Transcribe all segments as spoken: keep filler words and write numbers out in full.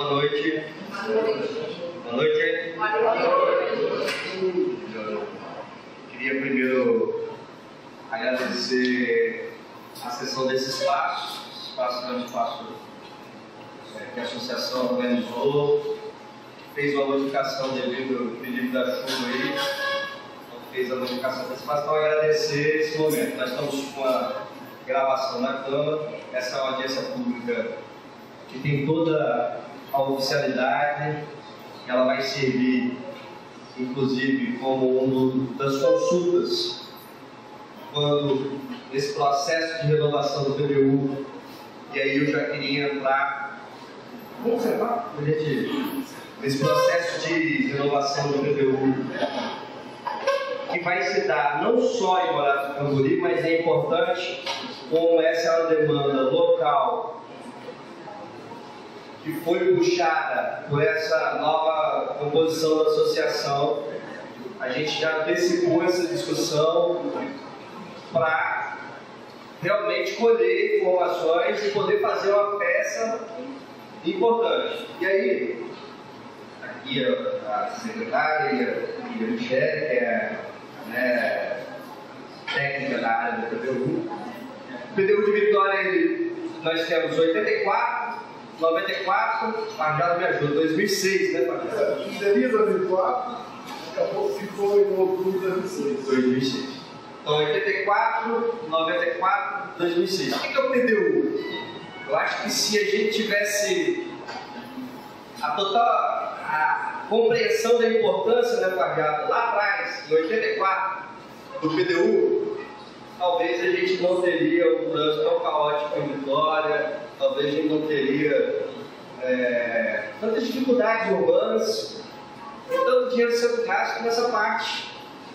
Boa noite. Boa noite. Boa noite. Queria primeiro agradecer a sessão desse espaço. Esse espaço é um espaço é, que a associação organizou, fez uma modificação devido ao pedido da chuva aí, então fez a modificação desse espaço. Então, agradecer esse momento. Nós estamos com a gravação na Câmara. Essa é uma audiência pública que tem toda a oficialidade. Ela vai servir, inclusive, como uma das consultas quando esse processo de renovação do P D U, e aí eu já queria entrar vamos observar, nesse processo de renovação do P D U, que vai se dar não só em Morato do Camburi, mas é importante, como essa é uma demanda local que foi puxada por essa nova composição da associação. A gente já antecipou essa discussão para realmente colher informações e poder fazer uma peça importante. E aí, aqui a secretária e a Michele, que é né, técnica da área do P D U. O P D U de Vitória, nós temos oitenta e quatro, noventa e quatro, Pajado me ajuda, dois mil e seis, né, Pajado? Seria dois mil e quatro, acabou que foi em outubro de dois mil e seis. dois mil e seis. Então, oitenta e quatro, noventa e quatro, dois mil e seis. O que é o P D U? Eu acho que se a gente tivesse a total a compreensão da importância, né, Pajado, lá atrás, em oitenta e quatro, do P D U, talvez a gente não teria um trânsito tão caótico em Vitória, talvez a gente não teria é, tantas dificuldades urbanas e tanto dinheiro sendo gasto nessa parte,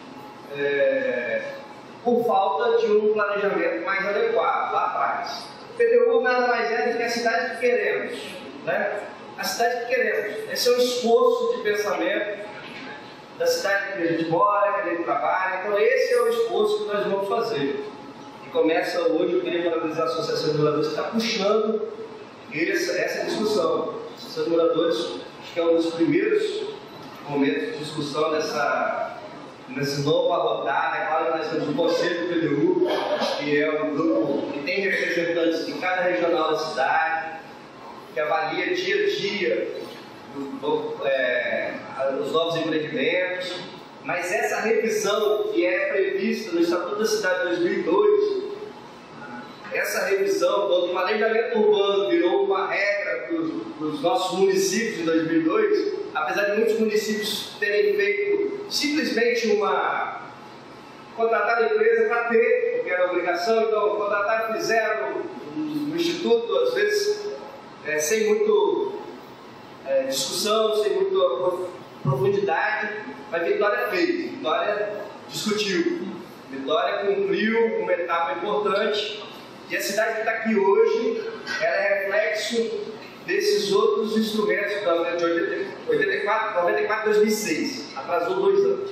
é, por falta de um planejamento mais adequado lá atrás. O P D U nada mais é do que a cidade que queremos, né? A cidade que queremos. Esse é um esforço de pensamento da cidade que a gente mora, que a gente trabalha. Então esse é o esforço que nós vamos fazer. E começa hoje, eu queria parabenizar a Associação de Moradores que está puxando essa, essa discussão. A Associação de Moradores, acho que é um dos primeiros momentos de discussão dessa, nessa nova rodada. É claro que nós temos o Conselho do P D U, que é um grupo que tem representantes de cada regional da cidade, que avalia dia a dia do, é, os novos empreendimentos, mas essa revisão que é prevista no Estatuto da Cidade de dois mil e dois, essa revisão, quando o planejamento urbano virou uma regra para os nossos municípios em dois mil e dois, apesar de muitos municípios terem feito simplesmente uma... contrataram a empresa para ter, porque era obrigação, então contrataram, fizeram no Instituto, às vezes é, sem muito é, discussão, sem muita profundidade, mas Vitória fez, Vitória discutiu, Vitória cumpriu uma etapa importante. E a cidade que está aqui hoje, ela é reflexo desses outros instrumentos de oitenta e quatro, noventa e quatro, dois mil e seis. Atrasou dois anos.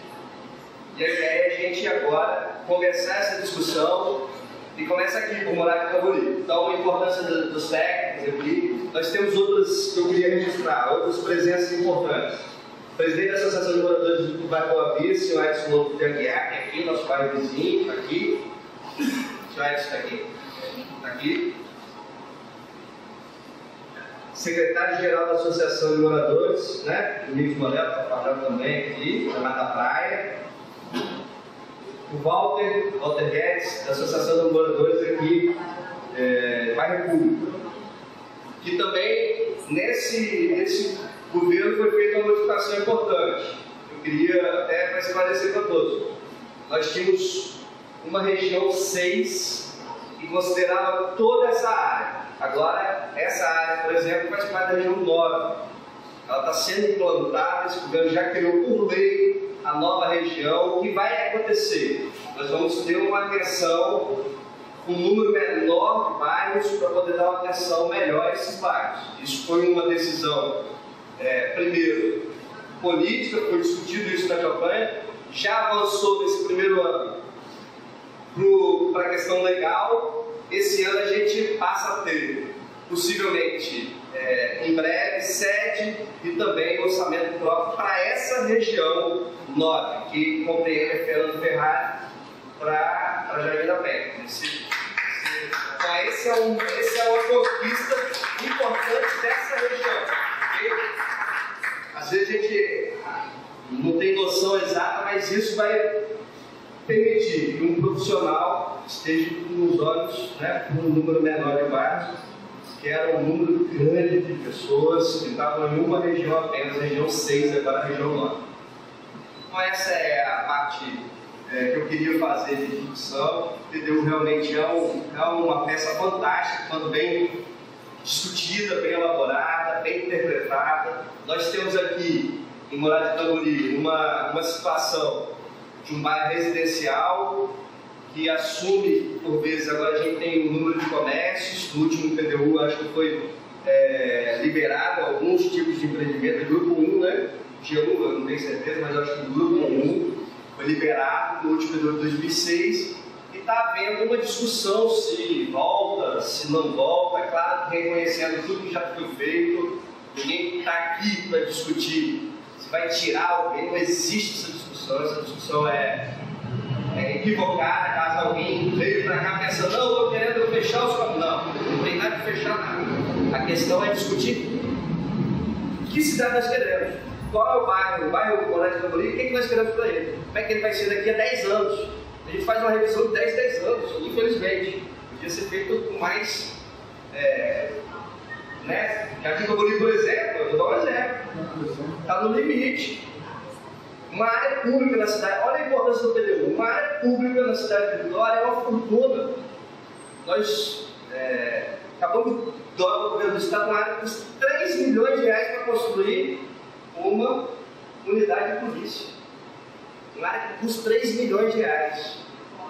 E a ideia é a gente agora conversar essa discussão e começa aqui por Morato do Camburi. Então, a importância dos técnicos aqui. Nós temos outras que eu queria registrar, outras presenças importantes. O presidente da Associação de Moradores do Bairro Boa Vista, o senhor Edson Lobo de Aguiar, que é aqui, nosso bairro vizinho, está aqui. O senhor Edson está aqui. Está aqui. Secretário-geral da Associação de Moradores, né? O Nico Morel está falando também aqui, da Mata Praia. O Walter, Walter Guedes, da Associação de Moradores aqui, é, bairro Público. Que também, nesse, nesse governo, foi feita uma modificação importante. Eu queria até para esclarecer para todos. Nós tínhamos uma região seis que considerava toda essa área. Agora, essa área, por exemplo, faz parte da região nove. Ela está sendo implantada, esse governo já criou por lei a nova região. O que vai acontecer? Nós vamos ter uma atenção, um número menor de bairros para poder dar uma atenção melhor a esses bairros. Isso foi uma decisão, é, primeiro, política, foi discutido isso na campanha, já avançou nesse primeiro ano para a questão legal. Esse ano a gente passa a ter possivelmente, é, em breve, sede e também orçamento próprio para essa região nove, que compreende a Fernando Ferrari para Jardim da Penha. Esse, esse, então, esse é, um, esse é uma conquista importante dessa região. Okay? Às vezes a gente não tem noção exata, mas isso vai permitir que um profissional esteja com os olhos, né, com um número menor de bairros, que era um número grande de pessoas que estavam em uma região apenas, região seis, agora a região nove. Então essa é a parte é, que eu queria fazer de discussão, entendeu? Realmente é, um, é uma peça fantástica, quando bem discutida, bem elaborada, bem interpretada. Nós temos aqui, em Moraes de Tamboril, uma, uma situação de um bairro residencial que assume, por vezes, agora a gente tem um número de comércios, no último P D U acho que foi é, liberado alguns tipos de empreendimento, grupo um, né? G um, eu não tenho certeza, mas acho que o grupo um foi liberado no último P D U de dois mil e seis e está havendo uma discussão se volta, se não volta, é claro que reconhecendo tudo que já foi feito, ninguém está aqui para discutir se vai tirar alguém, não existe essa discussão, essa discussão é, é equivocada, caso alguém veio para cá pensando, não, estou querendo fechar os caminhos, não, não tem nada de fechar nada, a questão é discutir que cidade nós queremos, qual é o bairro, o bairro Moraes de Tamboril, o que, é que nós queremos para ele, como é que ele vai ser daqui a dez anos, a gente faz uma revisão de dez, dez anos, infelizmente, podia ser feito com mais, é, né, aqui em Tamboril, por exemplo, eu vou dar um exemplo, está no limite. Uma área pública na cidade, olha a importância do P D U, uma área pública na cidade de Vitória é uma fortuna. Nós é, acabamos de dar ao governo do estado uma área que custa três milhões de reais para construir uma unidade de polícia. Uma área que custa três milhões de reais.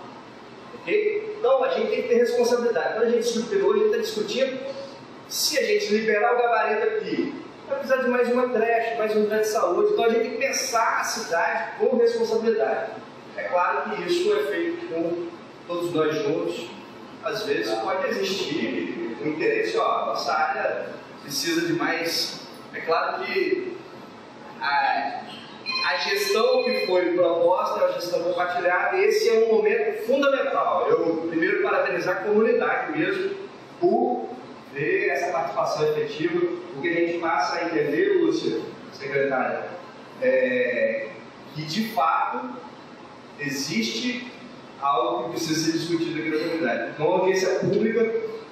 Okay? Então a gente tem que ter responsabilidade. Quando a gente discute o P D U, a gente está discutindo se a gente liberar o gabarito aqui, vai precisar de mais uma creche, mais uma unidade de saúde. Então a gente tem que pensar a cidade com responsabilidade. É claro que isso é feito com todos nós juntos. Às vezes pode existir um interesse, ó, a nossa área precisa de mais. É claro que a, a gestão que foi proposta é a gestão compartilhada, e esse é um momento fundamental. Eu primeiro parabenizar a comunidade mesmo por ver essa participação efetiva, porque a gente passa a entender, Lúcia, secretária, é, que de fato existe algo que precisa ser discutido aqui na comunidade. Então a audiência pública,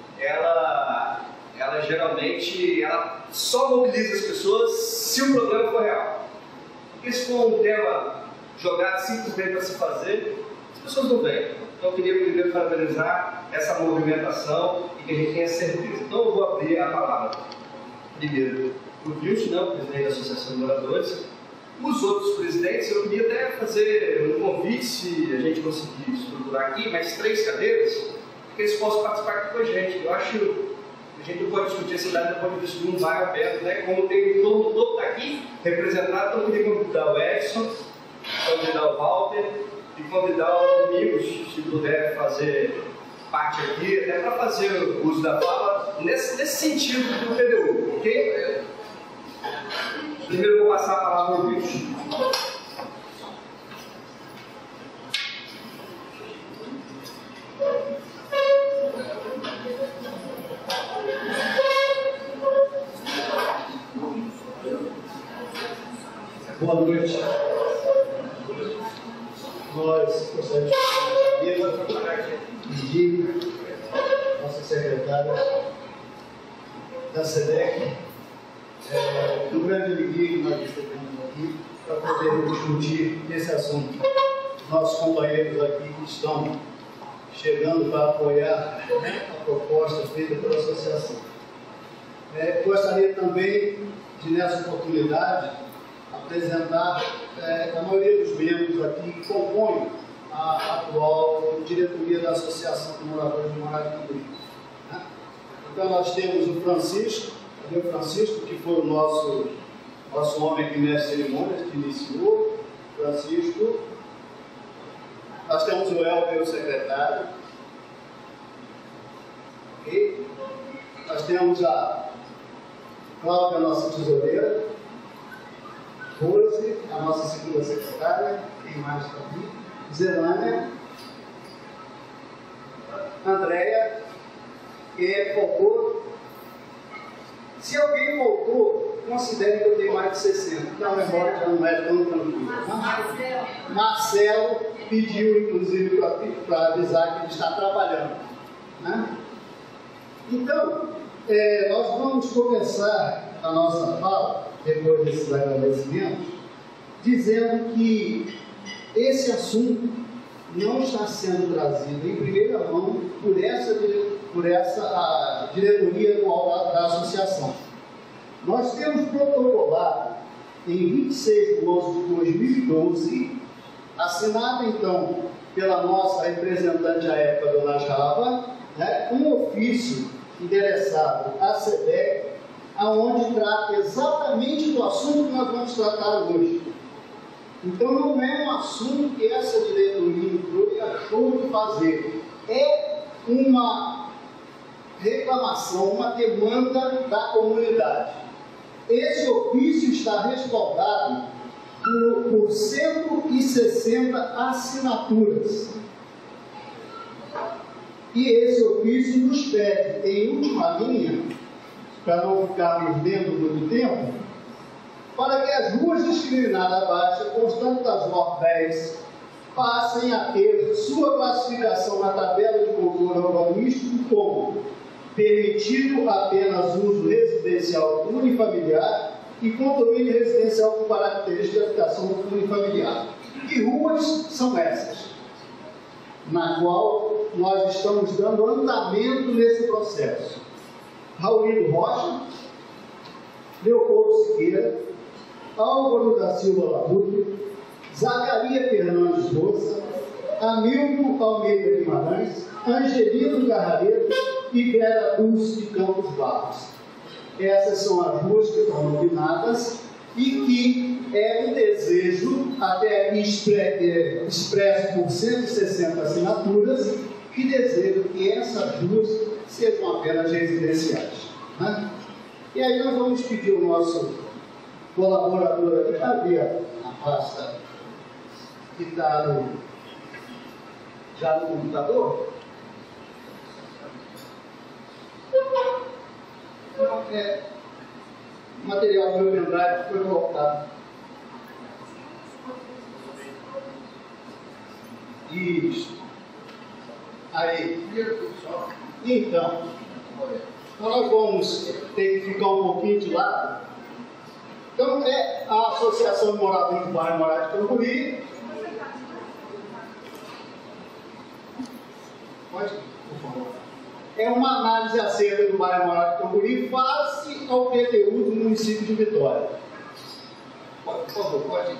ela, ela geralmente ela só mobiliza as pessoas se o problema for real. Porque se for um tema jogado simplesmente para se fazer, as pessoas não vêm. Então eu queria primeiro parabenizar essa movimentação e que a gente tenha certeza. Então eu vou abrir a palavra primeiro para o Wilson, né, o presidente da Associação de Moradores. Os outros presidentes, eu queria até fazer um convite, se a gente conseguir estruturar aqui, mais três cadeiras, que eles possam participar aqui com a gente. Eu acho que a gente não pode discutir a cidade, não pode discutir um bairro aberto, né? Como tem todo mundo todo está aqui representado, então eu queria convidar o Edson, convidar o Walter e convidar os amigos, se puder fazer parte aqui, até para fazer o uso da fala nesse, nesse sentido do P D U, ok? Primeiro eu vou passar a palavra ao Wilson. Boa noite. Nós gostaríamos de pedir nossa secretária da SEDEC, é, do grande alegria que nós recebemos aqui para poder discutir esse assunto. Nossos companheiros aqui que estão chegando para apoiar a proposta feita pela associação. É, gostaria também de, nessa oportunidade, apresentar é, a maioria dos membros aqui que compõem a atual diretoria da Associação de Moradores de Moraes de Tamboril. Né? Então nós temos o Francisco, o Francisco, que foi o nosso, nosso homem que mestre cerimônias, que iniciou, Francisco. Nós temos o Elber, o secretário. E nós Nós temos a Cláudia, a nossa tesoureira, Rose, a nossa segunda secretária, quem mais está aqui? Zelânia, Andréia, e faltou. Se alguém faltou, considere que eu tenho mais de sessenta. Então, a memória já não é tão tranquila. Marcelo. Marcelo pediu, inclusive, para avisar que ele está trabalhando. Né? Então, é, nós vamos começar a nossa fala, depois desses agradecimentos, dizendo que esse assunto não está sendo trazido em primeira mão por essa, por essa a diretoria atual da, da associação. Nós temos protocolado em vinte e seis de onze de dois mil e doze, assinado então pela nossa representante à época, dona Java, né, um ofício endereçado à SEDEC, aonde trata exatamente do assunto que nós vamos tratar hoje. Então não é um assunto que essa diretoria entrou e achou de fazer. É uma reclamação, uma demanda da comunidade. Esse ofício está respaldado por, por cento e sessenta assinaturas. E esse ofício nos pede, em última linha, para não ficarmos dentro muito tempo, para que as ruas discriminadas abaixo, constante das R O R dez, passem a ter sua classificação na tabela de controle urbanístico como permitido apenas uso residencial unifamiliar e condomínio residencial com característica de habitação unifamiliar. Que ruas são essas? Na qual nós estamos dando andamento nesse processo. Raulino Rocha, Leopoldo Siqueira, Álvaro da Silva Labuto, Zacaria Fernandes Rosa, Hamilton Almeida Guimarães, Angelino Carrareto e Vera Dulce de Campos Barros. Essas são as ruas que estão nominadas e que é um desejo, até expresso por cento e sessenta assinaturas, que desejam que essas ruas sejam apenas residenciais. Né? E aí nós vamos pedir ao nosso colaborador aqui, cadê a pasta que está no, já no computador? Não, é o material do meu pendrive foi colocado. Isso. Aí. Então, nós vamos ter que ficar um pouquinho de lado. Então, é a Associação de Moradores do Bairro Moraes de Cambuí. Pode, por favor. É uma análise acerca do bairro Moraes de Cambuí face ao P T U do município de Vitória. Pode, por favor, pode.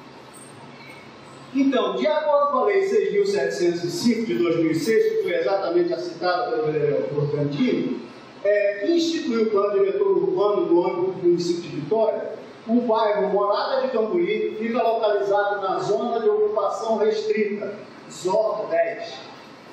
Então, de acordo com a Lei seis mil setecentos e cinco de dois mil e seis, que foi exatamente a citada pelo vereador Cantini, é, que instituiu o plano diretor urbano no âmbito do município de Vitória, o bairro Morada de Cambuí fica localizado na zona de ocupação restrita, Z O R dez.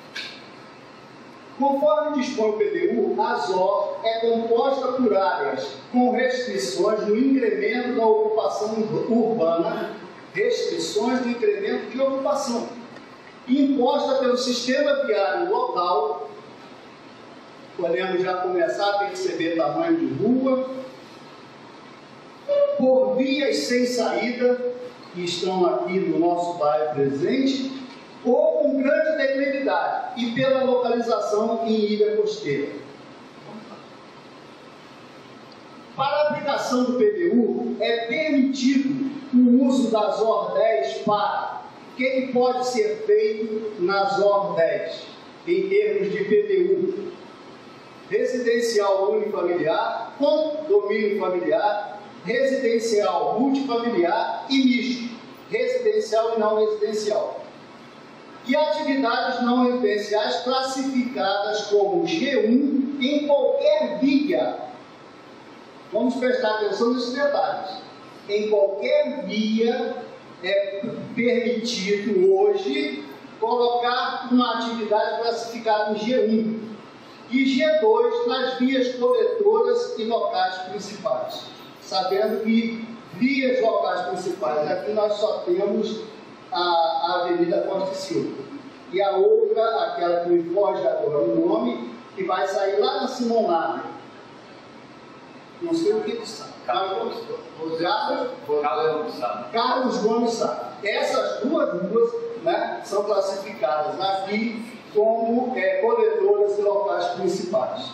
Conforme dispõe o P T U, a Z O R é composta por áreas com restrições no incremento da ocupação urbana, restrições no incremento de ocupação, imposta pelo sistema viário local. Podemos já começar a perceber tamanho de rua, por vias sem saída, que estão aqui no nosso bairro presente, ou com grande declividade, e pela localização em ilha costeira. Para a aplicação do P T U, é permitido o uso da Z O R dez para o que, que pode ser feito na Z O R dez, em termos de P T U. Residencial unifamiliar, condomínio familiar, residencial multifamiliar e misto, residencial e não residencial. E atividades não residenciais classificadas como G um em qualquer via. Vamos prestar atenção nesses detalhes. Em qualquer via é permitido hoje colocar uma atividade classificada em G um. e G dois nas vias coletoras e locais principais. Sabendo que vias locais principais, aqui nós só temos a, a Avenida Costa e Silva. E a outra, aquela que me foge agora o nome, que vai sair lá na Simonada. Não sei o que ele sabe. Carlos, Carlos, Carlos Gomes Sá. Essas duas ruas, né, são classificadas aqui como é, coletoras e locais principais.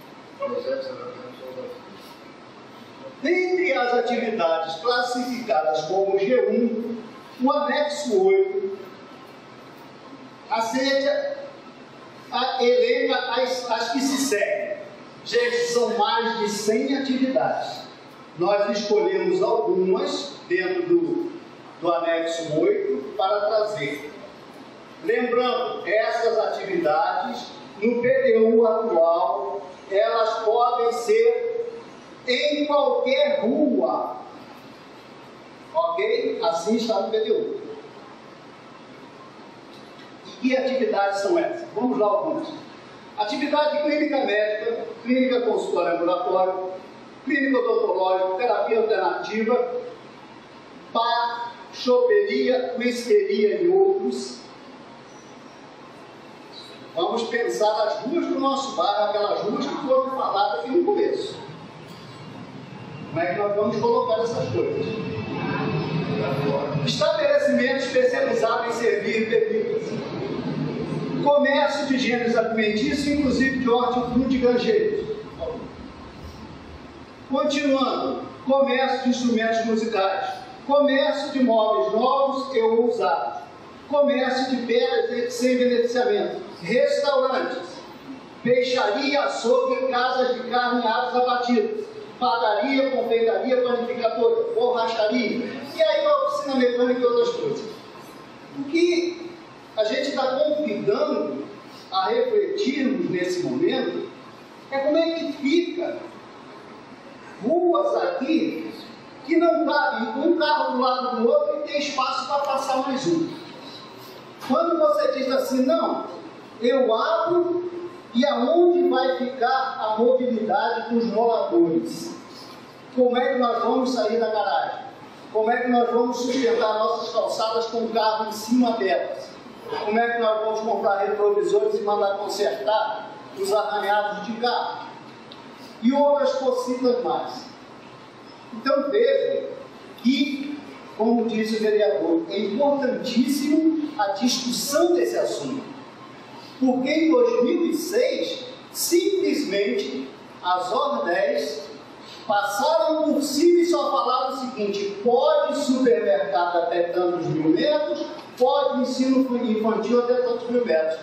Dentre as atividades classificadas como G um, o anexo oito assedia, a, elenca as, as que se seguem. Gente, são mais de cem atividades. Nós escolhemos algumas dentro do, do anexo oito para trazer. Lembrando, essas atividades, no P D U atual, elas podem ser em qualquer rua. Ok? Assim está no P D U. E que atividades são essas? Vamos lá algumas. Atividade clínica médica, clínica consultório ambulatório, clínica odontológica, terapia alternativa, bar, choperia, whiskeria e outros. Vamos pensar nas ruas do nosso bairro, aquelas ruas que foram faladas aqui no começo. Como é que nós vamos colocar essas coisas? Estabelecimento especializado em servir bebidas. Comércio de gêneros alimentícios, inclusive de hortifruti e granjeiros. Continuando, comércio de instrumentos musicais, comércio de móveis novos e ou usados, comércio de pedras sem beneficiamento, restaurantes, peixaria, açougue, casas de carne e aves abatidas, padaria, confeitaria, panificadora, borracharia, e aí uma oficina mecânica e outras coisas. O que a gente está convidando a refletirmos nesse momento é como é que fica ruas aqui que não cabem um carro do lado do outro e tem espaço para passar mais um. Quando você diz assim, não, eu abro e aonde vai ficar a mobilidade dos moradores? Como é que nós vamos sair da garagem? Como é que nós vamos sustentar nossas calçadas com o carro em cima delas? Como é que nós vamos comprar retrovisores e mandar consertar os arranhados de carro? E outras cositas mais. Então vejam que, como disse o vereador, é importantíssimo a discussão desse assunto. Porque em dois mil e seis, simplesmente, as ordens passaram por cima e só falaram o seguinte: pode supermercado até tantos mil metros, pode ensino infantil até tantos mil metros.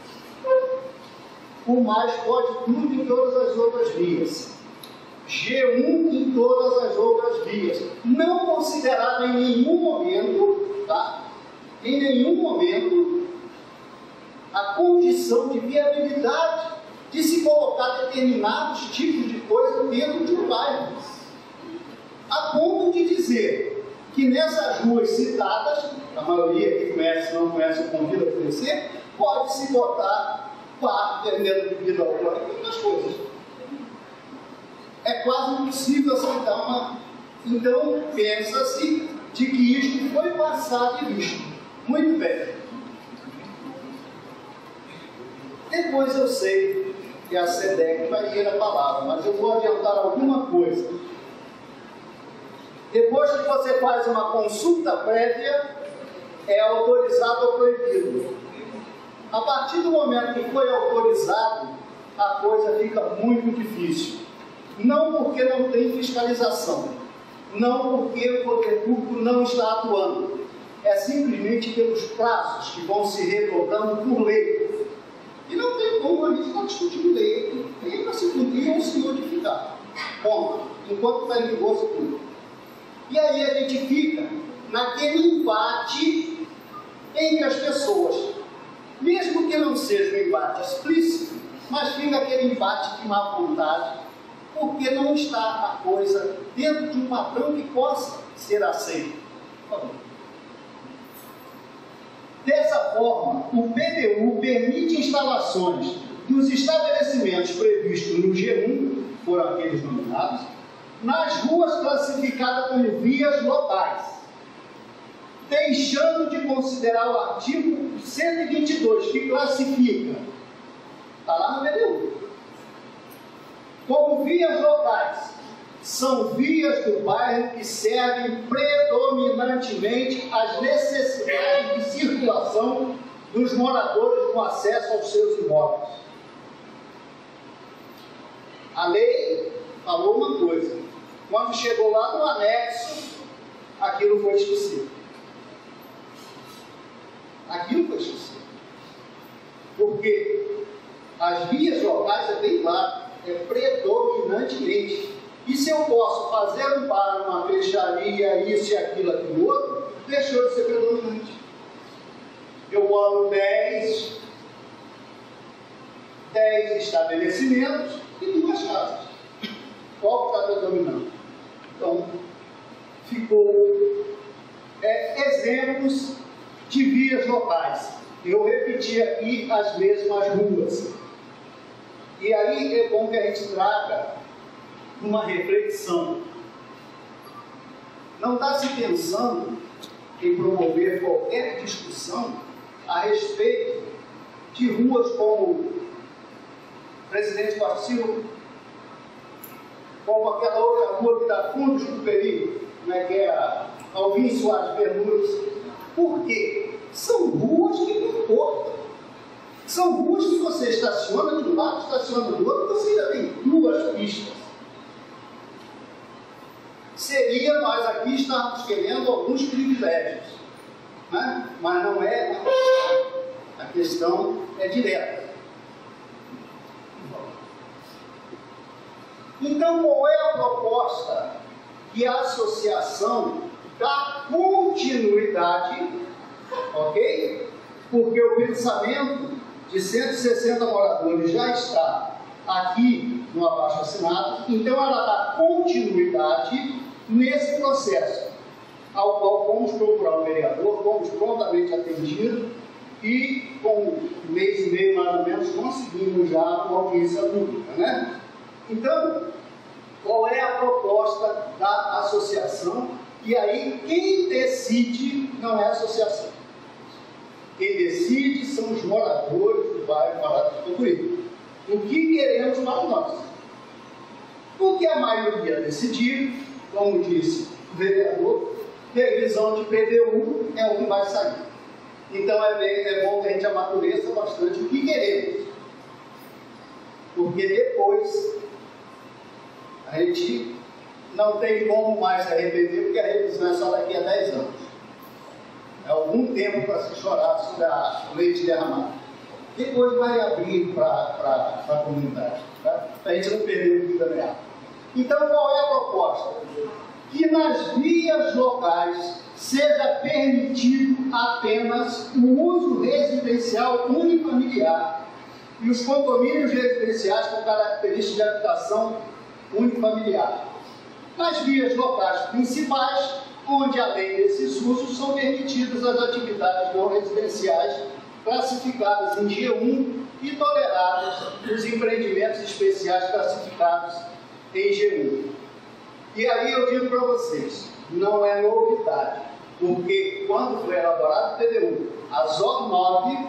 O mais pode tudo em todas as outras vias. G um em todas as outras vias. Não considerado em nenhum momento, tá? Em nenhum momento, a condição de viabilidade de se colocar determinados tipos de coisa dentro de um bairro. A ponto de dizer que nessas ruas citadas, a maioria que conhece, não conhece, eu convido a conhecer, pode-se botar bar, vendendo bebida alcoólica e outras coisas. É quase impossível aceitar uma... Então, pensa-se de que isto foi passado e visto. Muito bem. Depois eu sei que a SEDEC vai ir a palavra, mas eu vou adiantar alguma coisa. Depois que você faz uma consulta prévia, é autorizado ou proibido. A partir do momento que foi autorizado, a coisa fica muito difícil. Não porque não tem fiscalização, não porque o poder público não está atuando, é simplesmente pelos prazos que vão se redondando por lei. E não tem como a gente estar discutindo lei, nem para se cumprir ou se modificar. Bom, enquanto está em vigor, se cumpre. E aí a gente fica naquele embate entre as pessoas, mesmo que não seja um embate explícito, mas fica aquele embate de má vontade, porque não está a coisa dentro de um padrão que possa ser aceito. Por favor. Dessa forma, o P D U permite instalações dos estabelecimentos previstos no G um, foram aqueles nominados, nas ruas classificadas como vias locais, deixando de considerar o artigo cento e vinte e dois, que classifica, está lá no B D U, como vias locais. São vias do bairro que servem predominantemente às necessidades de circulação dos moradores no acesso aos seus imóveis. A lei falou uma coisa, quando chegou lá no anexo, aquilo foi esquecido. Aquilo foi esquecido. Porque as vias locais, é bem claro, é predominantemente. E se eu posso fazer um bar, uma fecharia, isso e aquilo, aquilo outro, deixou de ser predominante. Eu moro dez, dez estabelecimentos e duas casas. Qual que está predominando? Então, ficou é, exemplos de vias locais. Eu repeti aqui as mesmas ruas. E aí é bom que a gente traga uma reflexão. Não está se pensando em promover qualquer discussão a respeito de ruas como Presidente Costa Silva, como aquela outra rua que dá fundos do perigo, né, que é a Alvim Soares Bermudes. Por quê? São ruas que não importam. São ruas que você estaciona de um lado, estaciona do outro, você ainda tem duas pistas. Seria nós aqui estarmos querendo alguns privilégios, né? Mas não é a questão é direta. Então, qual é a proposta que a associação dá continuidade, ok? Porque o pensamento de cento e sessenta moradores já está aqui no abaixo-assinado, então ela dá continuidade nesse processo, ao qual fomos procurar o vereador, fomos prontamente atendidos e, com um mês e meio mais ou menos, conseguimos já uma audiência pública, né? Então, qual é a proposta da associação? E aí, quem decide não é a associação. Quem decide são os moradores do bairro Parada do Tucuí. O que queremos para nós? Porque a maioria decidir, como disse o vereador, revisão de P D U é o que vai sair. Então é, bem, é bom que a gente amadureça bastante o que queremos. Porque depois a gente não tem como mais se arrepender, porque a revisão é só daqui a dez anos. É algum tempo para se chorar sobre a leite derramado. Depois vai abrir para a comunidade, tá? Para a gente não perder o fio da meada. Então, qual é a proposta? Que nas vias locais seja permitido apenas o uso residencial unifamiliar e os condomínios residenciais com características de habitação unifamiliar. Nas vias locais principais, onde além desses usos são permitidas as atividades não residenciais classificadas em G um e toleradas nos empreendimentos especiais classificados em G um. E aí eu digo para vocês, não é novidade, porque quando foi elaborado o P D U, a Z O nove,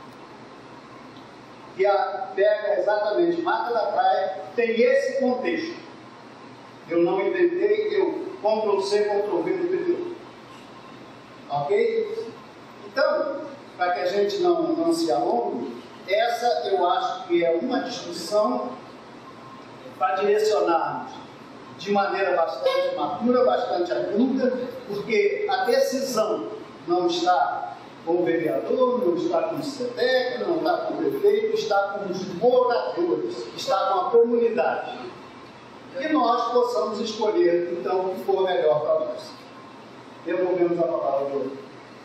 que a pega exatamente Mata da Praia, tem esse contexto. Eu não inventei, eu control C, control V do P D U. Ok? Então, para que a gente não, não se alongue, essa eu acho que é uma discussão para direcionarmos de maneira bastante madura, bastante adulta, porque a decisão não está com o vereador, não está com o SEDEC, não está com o prefeito, está com os moradores, está com a comunidade. E nós possamos escolher, então, o que for melhor para nós. Devolvemos a palavra ao outro.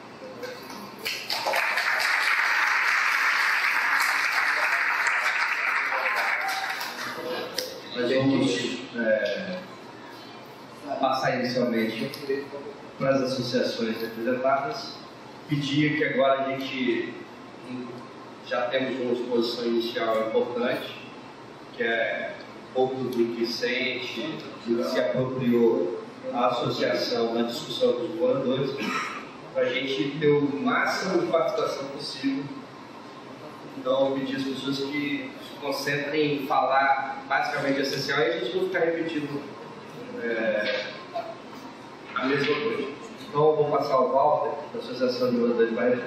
Nós vamos é, passar inicialmente para as associações representadas. Pedir que agora a gente, já já temos uma exposição inicial importante, que é o público Vicente, que se apropriou a associação na discussão dos moradores, para a gente ter o máximo de participação possível. Então, eu pedi às pessoas que se concentrem em falar basicamente essencial e a gente não ficar repetindo é, a mesma coisa. Então, eu vou passar ao Walter, da Associação de Moradores de Bahia.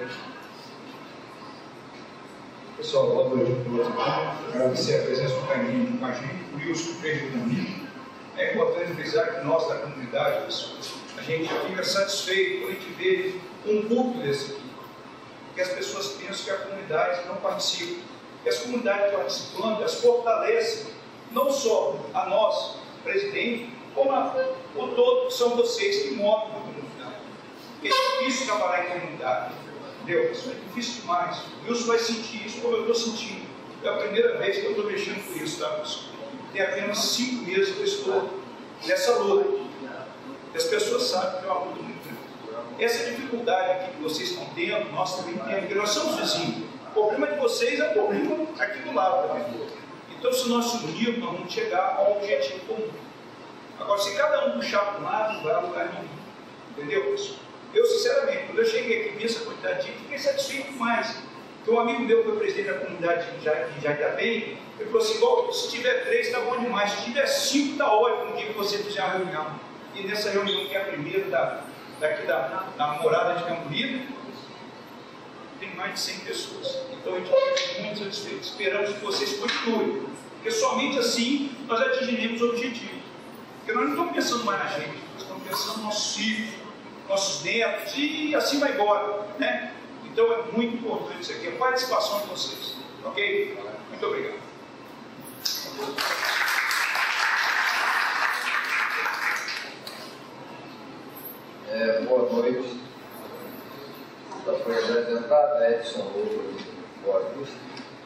Pessoal, boa noite a todos aqui. Agradecer a presença do Carlinhos com a gente, o Wilson que fez o caminho. É importante frisar que nós, da comunidade, pessoal, a gente fica satisfeito quando a gente vê um público desse aqui. Que as pessoas pensam que a comunidade não participa. Que as comunidades participantes as fortalecem, não só a nós, presidente, como a, o todo, que são vocês que moram na comunidade. Porque é difícil trabalhar em comunidade. Entendeu? Isso é difícil demais. O Wilson vai sentir isso como eu estou sentindo. É a primeira vez que eu estou mexendo com isso, tá, Wilson? Tem apenas cinco meses que eu estou nessa luta. E as pessoas sabem que é uma luta muito grande. Essa dificuldade aqui que vocês estão tendo, nós também temos, porque nós somos vizinhos. O problema de vocês é o problema aqui do lado também. Então, se nós nos unirmos, nós vamos chegar a um objetivo comum. Agora, se cada um puxar para um lado, não vai a lugar nenhum. Entendeu, pessoal? Eu, sinceramente, quando eu cheguei aqui, vi essa quantidade de gente, fiquei satisfeito demais. Porque um amigo meu, que foi presidente da comunidade de Jaitabeira, ele falou assim: bom, se tiver três, está bom demais. Se tiver cinco, está ótimo no dia que você fizer a reunião. E nessa reunião, que é a primeira da, daqui da, da morada de Camburina, tem mais de cem pessoas. Então a gente fica muito satisfeito. Esperamos que vocês continuem. Porque somente assim nós atingiremos o objetivo. Porque nós não estamos pensando mais na gente, nós estamos pensando nos nossos filhos, nossos netos, e assim vai embora, né? Então é muito importante isso aqui, a participação de vocês, ok? Muito obrigado. É, boa noite. Já foi apresentado, Edson Lobo de Boa Vista.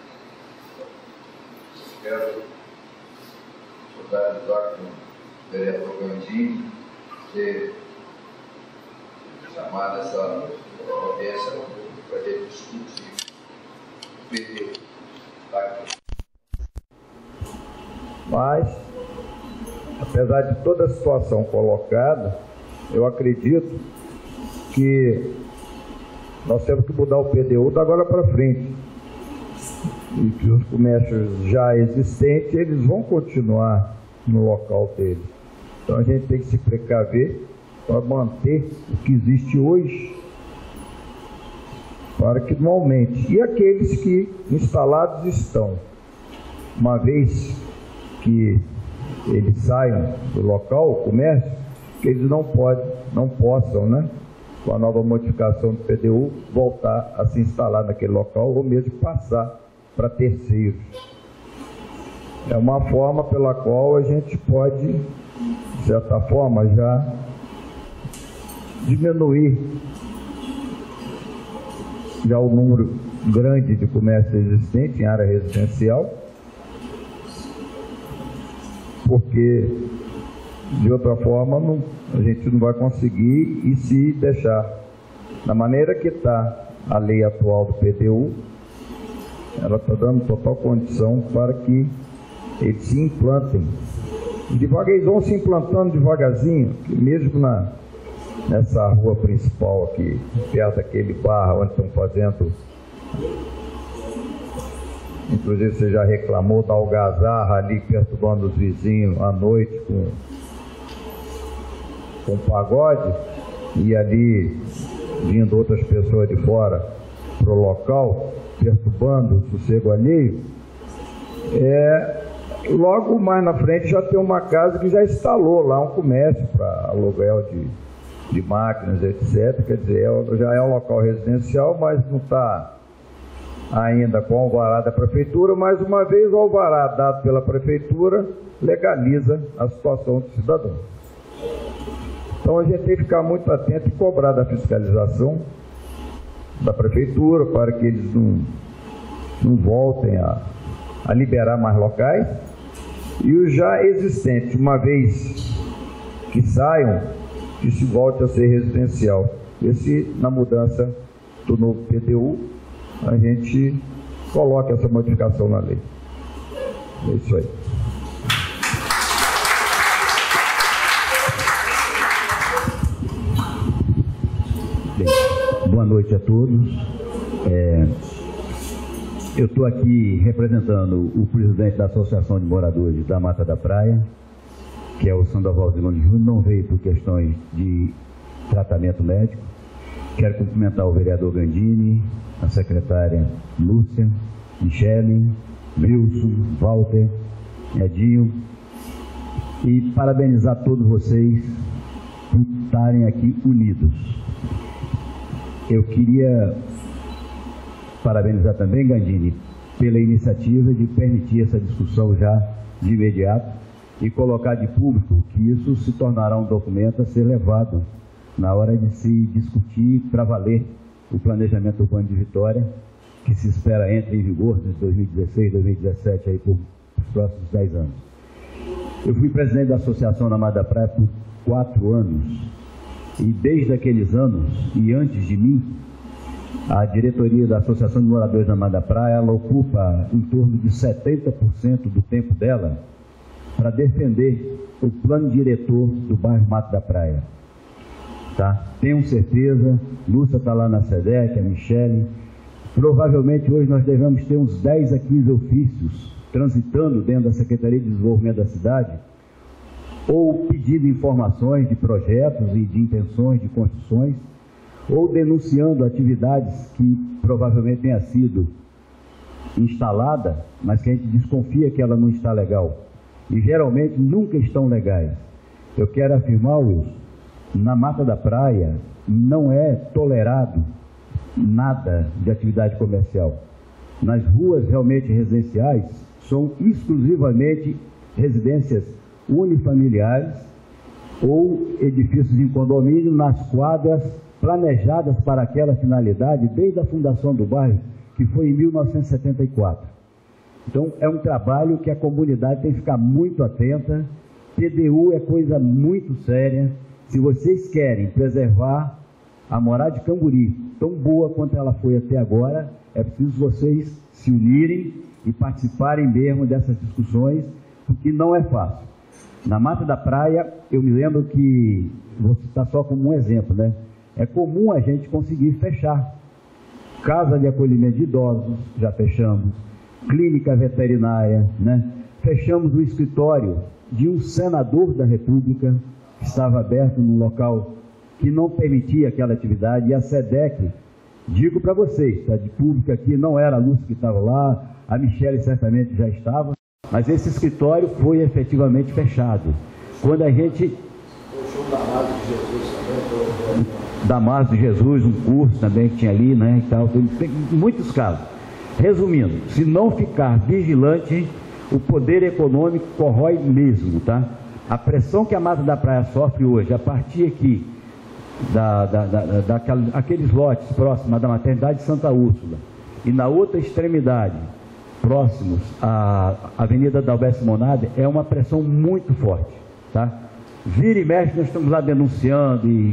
Quero solidarizar com o vereador Gandini ter chamado essa audiência para a gente discutir o P D U. Mas, apesar de toda a situação colocada, eu acredito que nós temos que mudar o P D U da agora para frente. E que os comércios já existentes, eles vão continuar no local deles. Então a gente tem que se precaver para manter o que existe hoje, para que não aumente. E aqueles que instalados estão, uma vez que eles saiam do local, o comércio, que eles não podem, não possam, né, com a nova modificação do P D U, voltar a se instalar naquele local ou mesmo passar para terceiros. É uma forma pela qual a gente pode, de certa forma, já diminuir já o número grande de comércio existente em área residencial, porque de outra forma não, a gente não vai conseguir, e se deixar da maneira que está a lei atual do P D U, ela está dando total condição para que eles se implantem. Devagar, eles vão se implantando devagarzinho, que mesmo na, nessa rua principal aqui, perto daquele bar onde estão fazendo, inclusive você já reclamou da algazarra ali perturbando os vizinhos à noite com, com pagode, e ali vindo outras pessoas de fora para o local, perturbando o sossego alheio. É, logo mais na frente já tem uma casa que já instalou lá um comércio para aluguel de, de máquinas, etcétera. Quer dizer, é, já é um local residencial, mas não está ainda com alvará da prefeitura. Mais uma vez, o alvará dado pela prefeitura legaliza a situação do cidadão. Então a gente tem que ficar muito atento e cobrar da fiscalização da prefeitura para que eles não, não voltem a, a liberar mais locais, e os já existentes, uma vez que saiam, que se volte a ser residencial. Esse, na mudança do novo P D U, a gente coloque essa modificação na lei. É isso aí. Bem, boa noite a todos. É, eu estou aqui representando o presidente da Associação de Moradores da Mata da Praia, que é o Sandoval Zilone Júnior, não veio por questões de tratamento médico. Quero cumprimentar o vereador Gandini, a secretária Lúcia, Michele, Wilson, Walter, Edinho, e parabenizar todos vocês por estarem aqui unidos. Eu queria parabenizar também, Gandini, pela iniciativa de permitir essa discussão já de imediato e colocar de público que isso se tornará um documento a ser levado na hora de se discutir para valer o planejamento urbano de Vitória, que se espera entre em vigor de dois mil e dezesseis, dois mil e dezessete, aí por os próximos dez anos. Eu fui presidente da Associação da Mata da Praia por quatro anos, e desde aqueles anos, e antes de mim, a diretoria da Associação de Moradores da Mata da Praia, ela ocupa em torno de setenta por cento do tempo dela para defender o plano diretor do bairro Mata da Praia. Tá? Tenho certeza, Lúcia está lá na SEDEC, a Michele, provavelmente hoje nós devemos ter uns dez a quinze ofícios transitando dentro da Secretaria de Desenvolvimento da cidade, ou pedindo informações de projetos e de intenções de construções, ou denunciando atividades que provavelmente tenha sido instalada, mas que a gente desconfia que ela não está legal. E geralmente nunca estão legais. Eu quero afirmar, Wilson, na Mata da Praia não é tolerado nada de atividade comercial. Nas ruas realmente residenciais são exclusivamente residências unifamiliares ou edifícios em condomínio nas quadras planejadas para aquela finalidade desde a fundação do bairro, que foi em mil novecentos e setenta e quatro. Então é um trabalho que a comunidade tem que ficar muito atenta. P D U é coisa muito séria. Se vocês querem preservar a Morada de Camburi, tão boa quanto ela foi até agora, é preciso vocês se unirem e participarem mesmo dessas discussões, porque não é fácil. Na Mata da Praia, eu me lembro que, vou citar só como um exemplo, né? É comum a gente conseguir fechar casa de acolhimento de idosos, já fechamos, clínica veterinária, né? Fechamos o escritório de um senador da República, que estava aberto num local que não permitia aquela atividade, e a SEDEC, digo para vocês, tá, de público aqui, não era a Lúcia que estava lá, a Michele certamente já estava, mas esse escritório foi efetivamente fechado. Quando a gente... Damaso de Jesus também. Damaso de Jesus, um curso também que tinha ali, né, e tal, tem, tem muitos casos. Resumindo, se não ficar vigilante, o poder econômico corrói mesmo, tá? A pressão que a Mata da Praia sofre hoje, a partir aqui, da, da, da, daquela, aqueles lotes próximos da maternidade de Santa Úrsula, e na outra extremidade, próximos à Avenida Dalberto Monade, é uma pressão muito forte, tá? Vira e mexe, nós estamos lá denunciando e,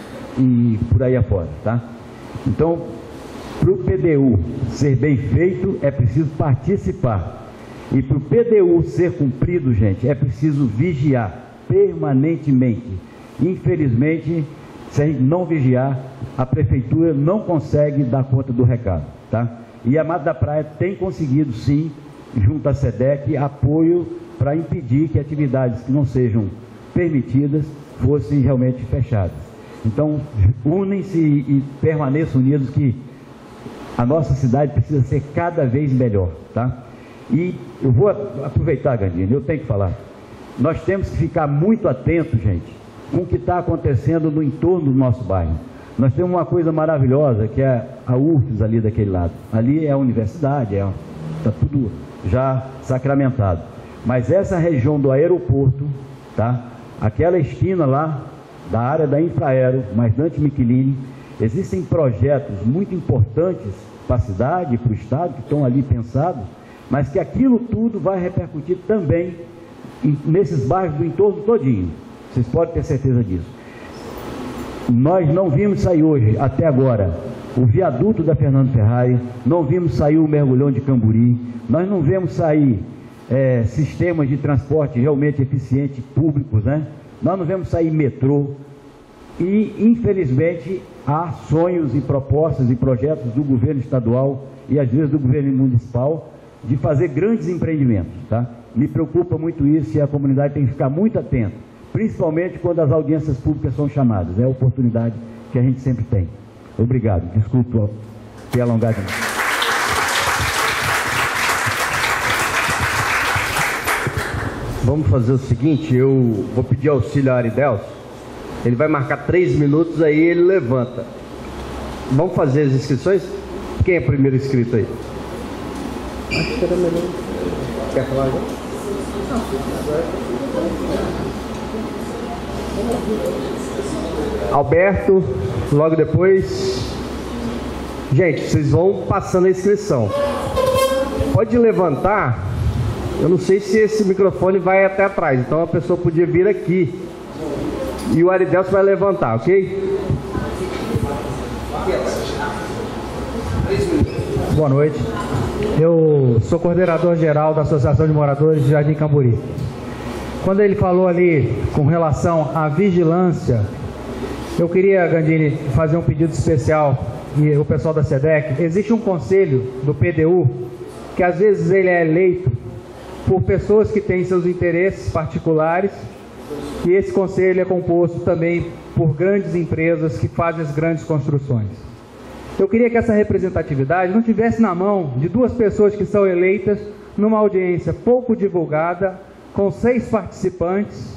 e por aí afora, tá? Então, para o P D U ser bem feito, é preciso participar. E para o P D U ser cumprido, gente, é preciso vigiar permanentemente. Infelizmente, se a gente não vigiar, a prefeitura não consegue dar conta do recado, tá? E a Mata da Praia tem conseguido, sim, junto à SEDEC, apoio para impedir que atividades que não sejam permitidas fossem realmente fechadas. Então, unem-se e permaneçam unidos, que a nossa cidade precisa ser cada vez melhor, tá? E eu vou aproveitar, Gandini, eu tenho que falar. Nós temos que ficar muito atentos, gente, com o que está acontecendo no entorno do nosso bairro. Nós temos uma coisa maravilhosa, que é a U F S ali daquele lado. Ali é a universidade, é, está tudo já sacramentado. Mas essa região do aeroporto, tá? Aquela esquina lá, da área da Infraero, mais Dante Michelini, existem projetos muito importantes para a cidade, para o estado, que estão ali pensados, mas que aquilo tudo vai repercutir também em, nesses bairros do entorno todinho. Vocês podem ter certeza disso. Nós não vimos sair hoje, até agora, o viaduto da Fernando Ferrari, não vimos sair o mergulhão de Camburi, nós não vemos sair é, sistemas de transporte realmente eficientes, públicos, né? Nós não vemos sair metrô e, infelizmente, há sonhos e propostas e projetos do governo estadual e às vezes do governo municipal de fazer grandes empreendimentos, tá? Me preocupa muito isso e a comunidade tem que ficar muito atenta, principalmente quando as audiências públicas são chamadas, é a oportunidade que a gente sempre tem. Obrigado, desculpa ter alongado. Vamos fazer o seguinte, eu vou pedir auxílio ao Aridelso, ele vai marcar três minutos, aí ele levanta. Vamos fazer as inscrições? Quem é o primeiro inscrito aí? Acho que era melhor. Quer falar agora? Não. Alberto, logo depois. Gente, vocês vão passando a inscrição. Pode levantar. Eu não sei se esse microfone vai até atrás, então a pessoa podia vir aqui. E o Aridelso vai levantar, ok? Boa noite. Eu sou coordenador geral da Associação de Moradores de Jardim Camburi. Quando ele falou ali com relação à vigilância, eu queria, Gandini, fazer um pedido especial, e o pessoal da SEDEC. Existe um conselho do P D U, que às vezes ele é eleito por pessoas que têm seus interesses particulares, e esse conselho é composto também por grandes empresas que fazem as grandes construções. Eu queria que essa representatividade não tivesse na mão de duas pessoas que são eleitas numa audiência pouco divulgada, com seis participantes,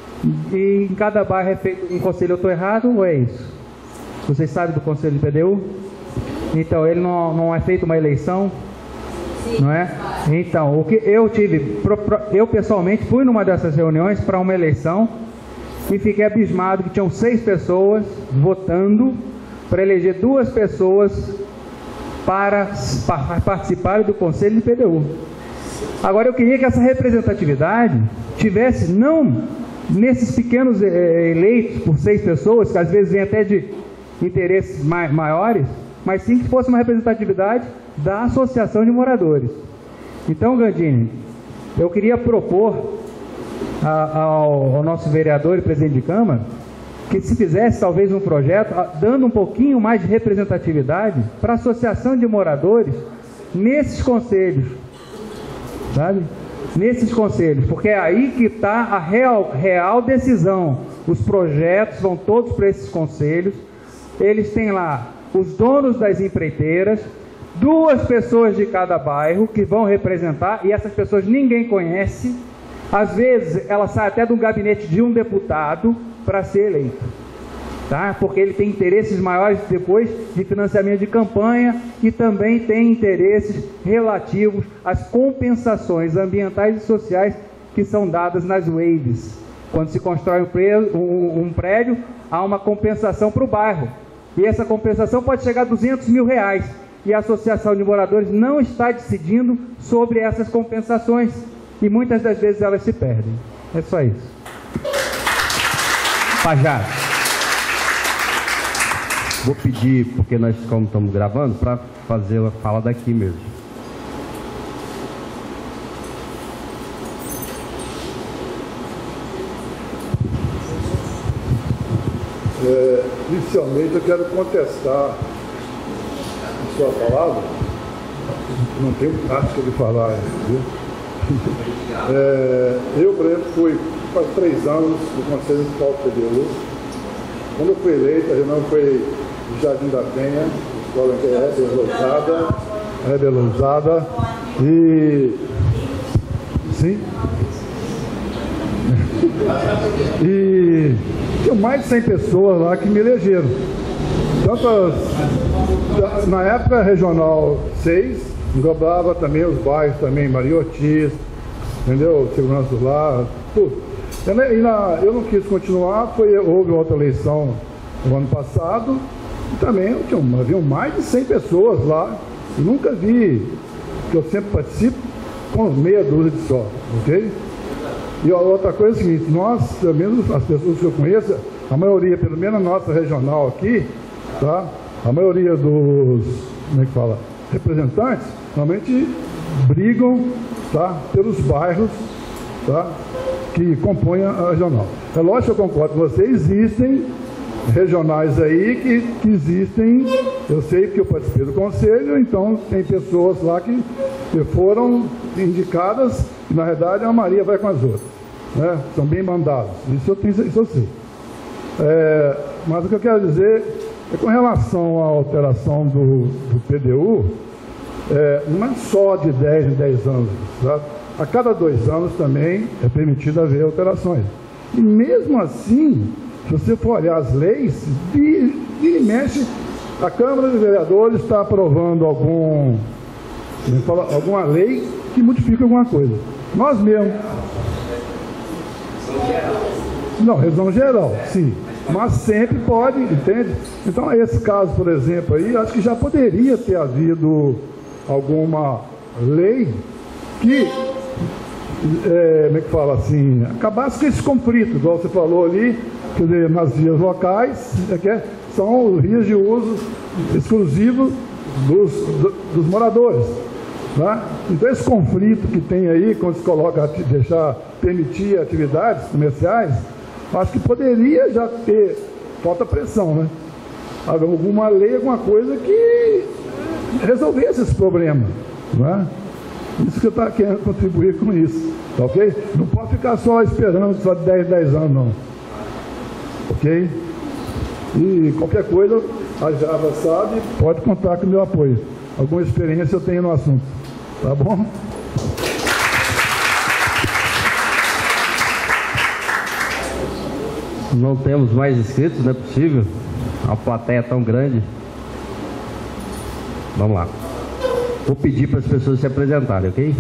e em cada bairro é feito um conselho. Eu estou errado ou é isso? Vocês sabem do conselho do P D U? Então, ele não, não é feita uma eleição? Não é? Então, o que eu tive, eu pessoalmente fui numa dessas reuniões para uma eleição e fiquei abismado que tinham seis pessoas votando para eleger duas pessoas para participarem do conselho do P D U. Agora, eu queria que essa representatividade tivesse, não nesses pequenos eleitos por seis pessoas, que às vezes vem até de interesses maiores, mas sim que fosse uma representatividade da Associação de Moradores. Então, Gandini, eu queria propor a, ao, ao nosso vereador e presidente de Câmara que se fizesse talvez um projeto dando um pouquinho mais de representatividade para a Associação de Moradores nesses conselhos, sabe? Nesses conselhos, porque é aí que está a real, real decisão. Os projetos vão todos para esses conselhos, eles têm lá os donos das empreiteiras, duas pessoas de cada bairro que vão representar, e essas pessoas ninguém conhece. Às vezes ela sai até do gabinete de um deputado para ser eleito, tá? Porque ele tem interesses maiores depois de financiamento de campanha e também tem interesses relativos às compensações ambientais e sociais que são dadas nas waves. Quando se constrói um prédio, um, um prédio há uma compensação para o bairro, e essa compensação pode chegar a duzentos mil reais, e a Associação de Moradores não está decidindo sobre essas compensações, e muitas das vezes elas se perdem. É só isso. Pajá. Vou pedir, porque nós como estamos gravando, para fazer a fala daqui mesmo. É, inicialmente eu quero contestar a sua palavra. Não tenho prática de falar, viu? É, eu, por exemplo, fui quase três anos no Conselho Municipal do P D U. Quando eu fui eleito, a reunião foi no Jardim da Penha, escola que é rebelosada, rebelosada, e... Sim? E tinha mais de cem pessoas lá que me elegeram. Tanto na época regional seis, englobava também os bairros também, Maria Ortiz, entendeu? Segurança do Lar, tudo. E na, eu não quis continuar, foi, houve outra eleição no ano passado, e também tinha, havia mais de cem pessoas lá, e nunca vi, que eu sempre participo, com meia dúzia de só, ok? E a outra coisa é a seguinte, nós, pelo menos as pessoas que eu conheço, a maioria, pelo menos a nossa regional aqui, tá? A maioria dos, como é que fala, representantes, realmente brigam, tá, pelos bairros, tá, que compõem a regional. É lógico que eu concordo com você, existem regionais aí que, que existem, eu sei que eu participei do conselho, então tem pessoas lá que, que foram indicadas, e na verdade a Maria vai com as outras, né? São bem mandados, isso eu, tenho, isso eu sei. É, mas o que eu quero dizer é com relação à alteração do, do P D U, é, não é só de dez em dez anos, sabe? A cada dois anos também é permitido haver alterações. E mesmo assim, se você for olhar as leis, vira e mexe, a Câmara de Vereadores está aprovando algum, alguma lei que modifica alguma coisa. Nós mesmos. Não, revisão geral, sim. Mas sempre pode, entende? Então, esse caso, por exemplo, aí, acho que já poderia ter havido alguma lei que, é, como é que fala assim, acabasse com esse conflito, igual você falou ali, quer dizer, nas vias locais, é que é, são vias de uso exclusivo dos, do, dos moradores. Tá? Então, esse conflito que tem aí, quando se coloca, deixar, permitir atividades comerciais, acho que poderia já ter, falta pressão, né? Alguma lei, alguma coisa que resolvesse esse problema, não é? Isso que eu estou querendo contribuir com isso, tá ok? Não pode ficar só esperando só de dez, dez anos, não. Ok? E qualquer coisa, a Java sabe, pode contar com o meu apoio. Alguma experiência eu tenho no assunto, tá bom? Não temos mais inscritos, não é possível? A plateia é tão grande. Vamos lá. Vou pedir para as pessoas se apresentarem, ok?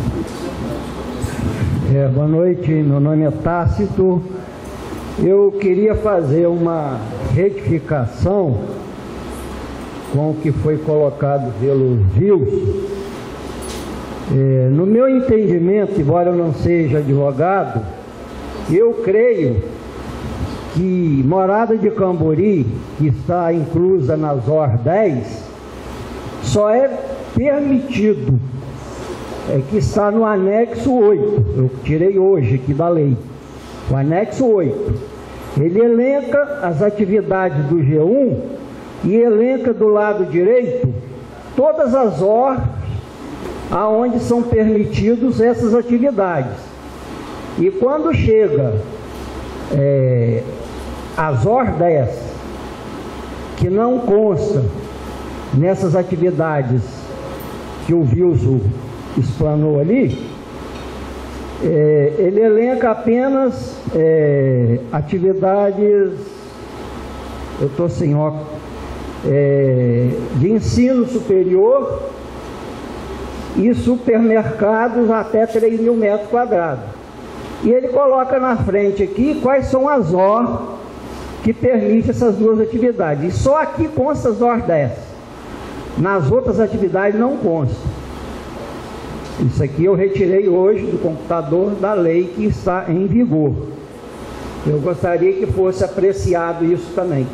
É, boa noite, meu nome é Tácito. Eu queria fazer uma retificação com o que foi colocado pelo Wilson. É, no meu entendimento, embora eu não seja advogado, eu creio que Morada de Camburi, que está inclusa nas O R dez, só é permitido, é que está no anexo oito, eu tirei hoje aqui da lei, o anexo oito, ele elenca as atividades do G um e elenca do lado direito todas as O R aonde são permitidos essas atividades. E quando chega é, as O R dez, que não consta nessas atividades que o Wilson explanou ali, é, ele elenca apenas é, atividades, eu estou sem óculos, é, de ensino superior e supermercados até três mil metros quadrados. E ele coloca na frente aqui quais são as O R que permitem essas duas atividades. E só aqui consta as O R dez. Nas outras atividades não consta. Isso aqui eu retirei hoje do computador da lei que está em vigor. Eu gostaria que fosse apreciado isso também.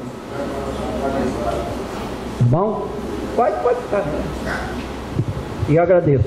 Bom? Pode, pode ficar. E agradeço.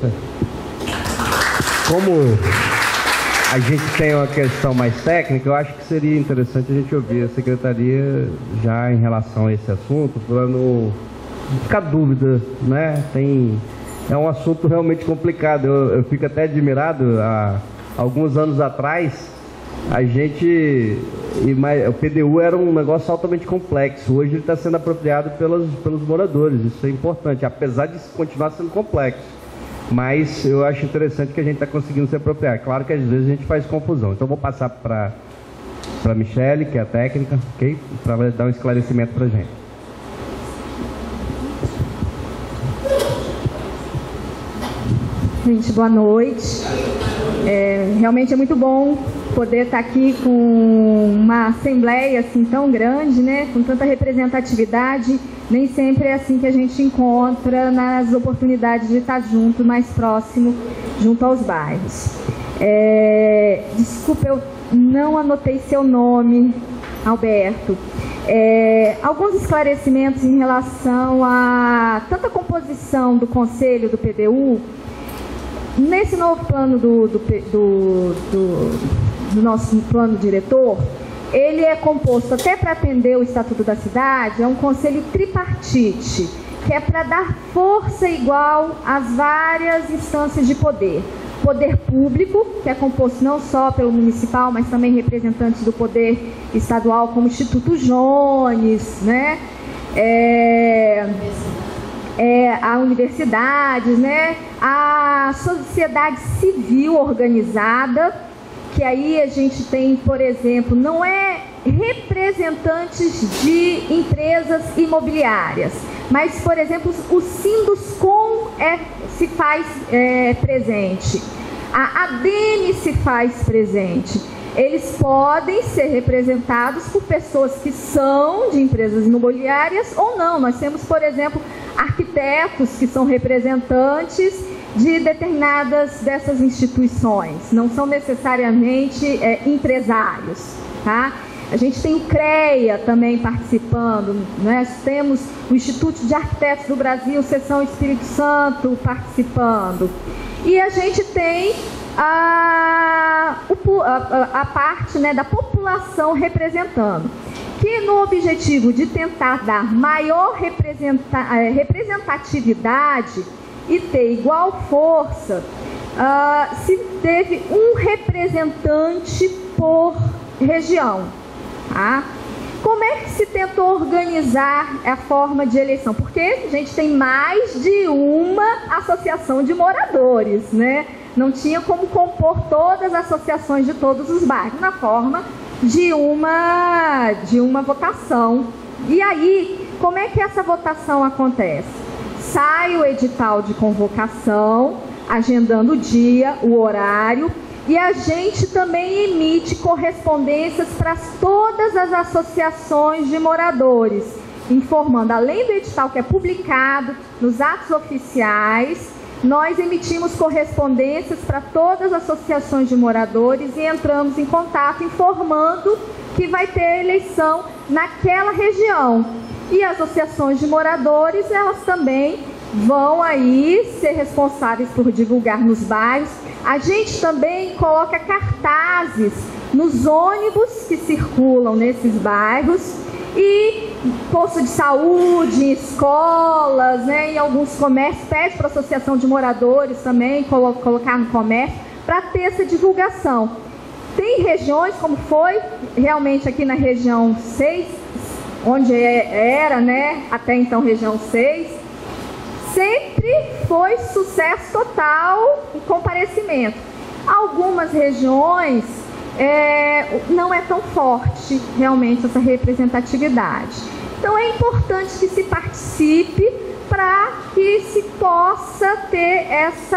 Como a gente tem uma questão mais técnica, eu acho que seria interessante a gente ouvir a secretaria já em relação a esse assunto, para não ficar dúvida, né? Tem, é um assunto realmente complicado. Eu, eu fico até admirado. Há alguns anos atrás, a gente, o P D U era um negócio altamente complexo. Hoje ele está sendo apropriado pelos, pelos moradores. Isso é importante, apesar de continuar sendo complexo. Mas eu acho interessante que a gente está conseguindo se apropriar. Claro que às vezes a gente faz confusão. Então vou passar para a Michele, que é a técnica, ok? Para dar um esclarecimento para a gente. Gente, boa noite. É, realmente é muito bom poder estar aqui com uma assembleia assim tão grande, né? Com tanta representatividade. Nem sempre é assim que a gente encontra nas oportunidades de estar junto, mais próximo, junto aos bairros. É, desculpa, eu não anotei seu nome. Alberto, é, alguns esclarecimentos em relação a tanto a composição do Conselho do P D U. Nesse novo plano do, do, do, do, do nosso plano diretor, ele é composto, até para atender o Estatuto da Cidade, é um conselho tripartite, que é para dar força igual às várias instâncias de poder. Poder público, que é composto não só pelo municipal, mas também representantes do poder estadual, como o Instituto Jones, né? É... É, a universidades, né, a sociedade civil organizada, que aí a gente tem, por exemplo, não é representantes de empresas imobiliárias, mas, por exemplo, o Sinduscom é, se faz é, presente, a ADEME se faz presente. Eles podem ser representados por pessoas que são de empresas imobiliárias ou não. Nós temos, por exemplo, arquitetos que são representantes de determinadas dessas instituições. Não são necessariamente é, empresários, tá? A gente tem o CREA também participando, né? Nós temos o Instituto de Arquitetos do Brasil, Seção Espírito Santo, participando. E a gente tem A, a, a parte, né, da população representando, que no objetivo de tentar dar maior representa, representatividade e ter igual força, uh, se teve um representante por região, tá? Como é que se tentou organizar a forma de eleição? Porque a gente tem mais de uma associação de moradores, né? Não tinha como compor todas as associações de todos os bairros na forma de uma, de uma votação. E aí, como é que essa votação acontece? Sai o edital de convocação, agendando o dia, o horário, e a gente também emite correspondências para todas as associações de moradores, informando, além do edital que é publicado nos atos oficiais, nós emitimos correspondências para todas as associações de moradores e entramos em contato informando que vai ter eleição naquela região. E as associações de moradores, elas também vão aí ser responsáveis por divulgar nos bairros. A gente também coloca cartazes nos ônibus que circulam nesses bairros e posto de saúde, escolas, né, em alguns comércios, pede para a associação de moradores também colo colocar no comércio para ter essa divulgação. Tem regiões, como foi realmente aqui na região seis, onde era, né, até então região seis, sempre foi sucesso total o comparecimento. Algumas regiões é, não é tão forte realmente essa representatividade. Então é importante que se participe para que se possa ter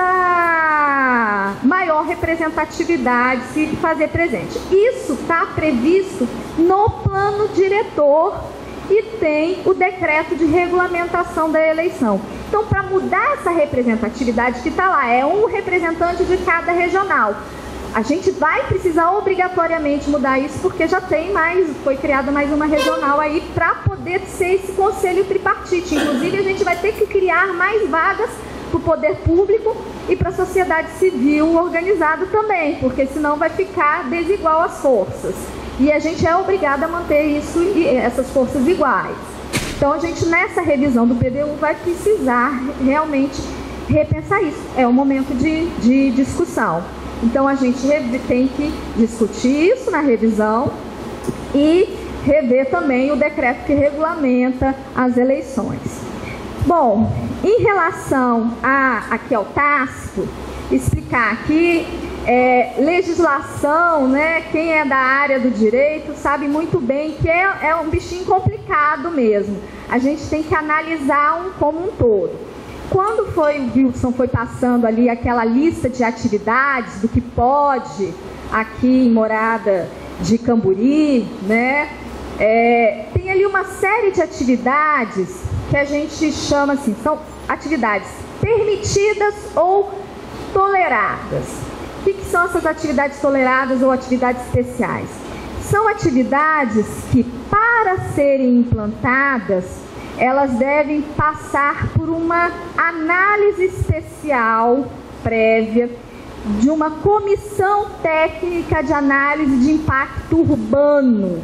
essa maior representatividade, se fazer presente. Isso está previsto no plano diretor e tem o decreto de regulamentação da eleição. Então, para mudar essa representatividade que está lá, é um representante de cada regional. A gente vai precisar obrigatoriamente mudar isso, porque já tem mais, foi criada mais uma regional aí para poder ser esse conselho tripartite. Inclusive, a gente vai ter que criar mais vagas para o poder público e para a sociedade civil organizada também, porque senão vai ficar desigual as forças. E a gente é obrigado a manter isso e essas forças iguais. Então, a gente, nessa revisão do P D U, vai precisar realmente repensar isso. É um momento de, de discussão. Então, a gente tem que discutir isso na revisão e rever também o decreto que regulamenta as eleições. Bom, em relação a, aqui ao Tácito, explicar aqui, é, legislação, né, quem é da área do direito sabe muito bem que é, é um bichinho complicado mesmo. A gente tem que analisar um como um todo. Quando foi, o Wilson foi passando ali aquela lista de atividades do que pode aqui em Morada de Camburi, né? É, tem ali uma série de atividades que a gente chama assim, são atividades permitidas ou toleradas. O que, que são essas atividades toleradas ou atividades especiais? São atividades que, para serem implantadas, elas devem passar por uma análise especial prévia de uma comissão técnica de análise de impacto urbano,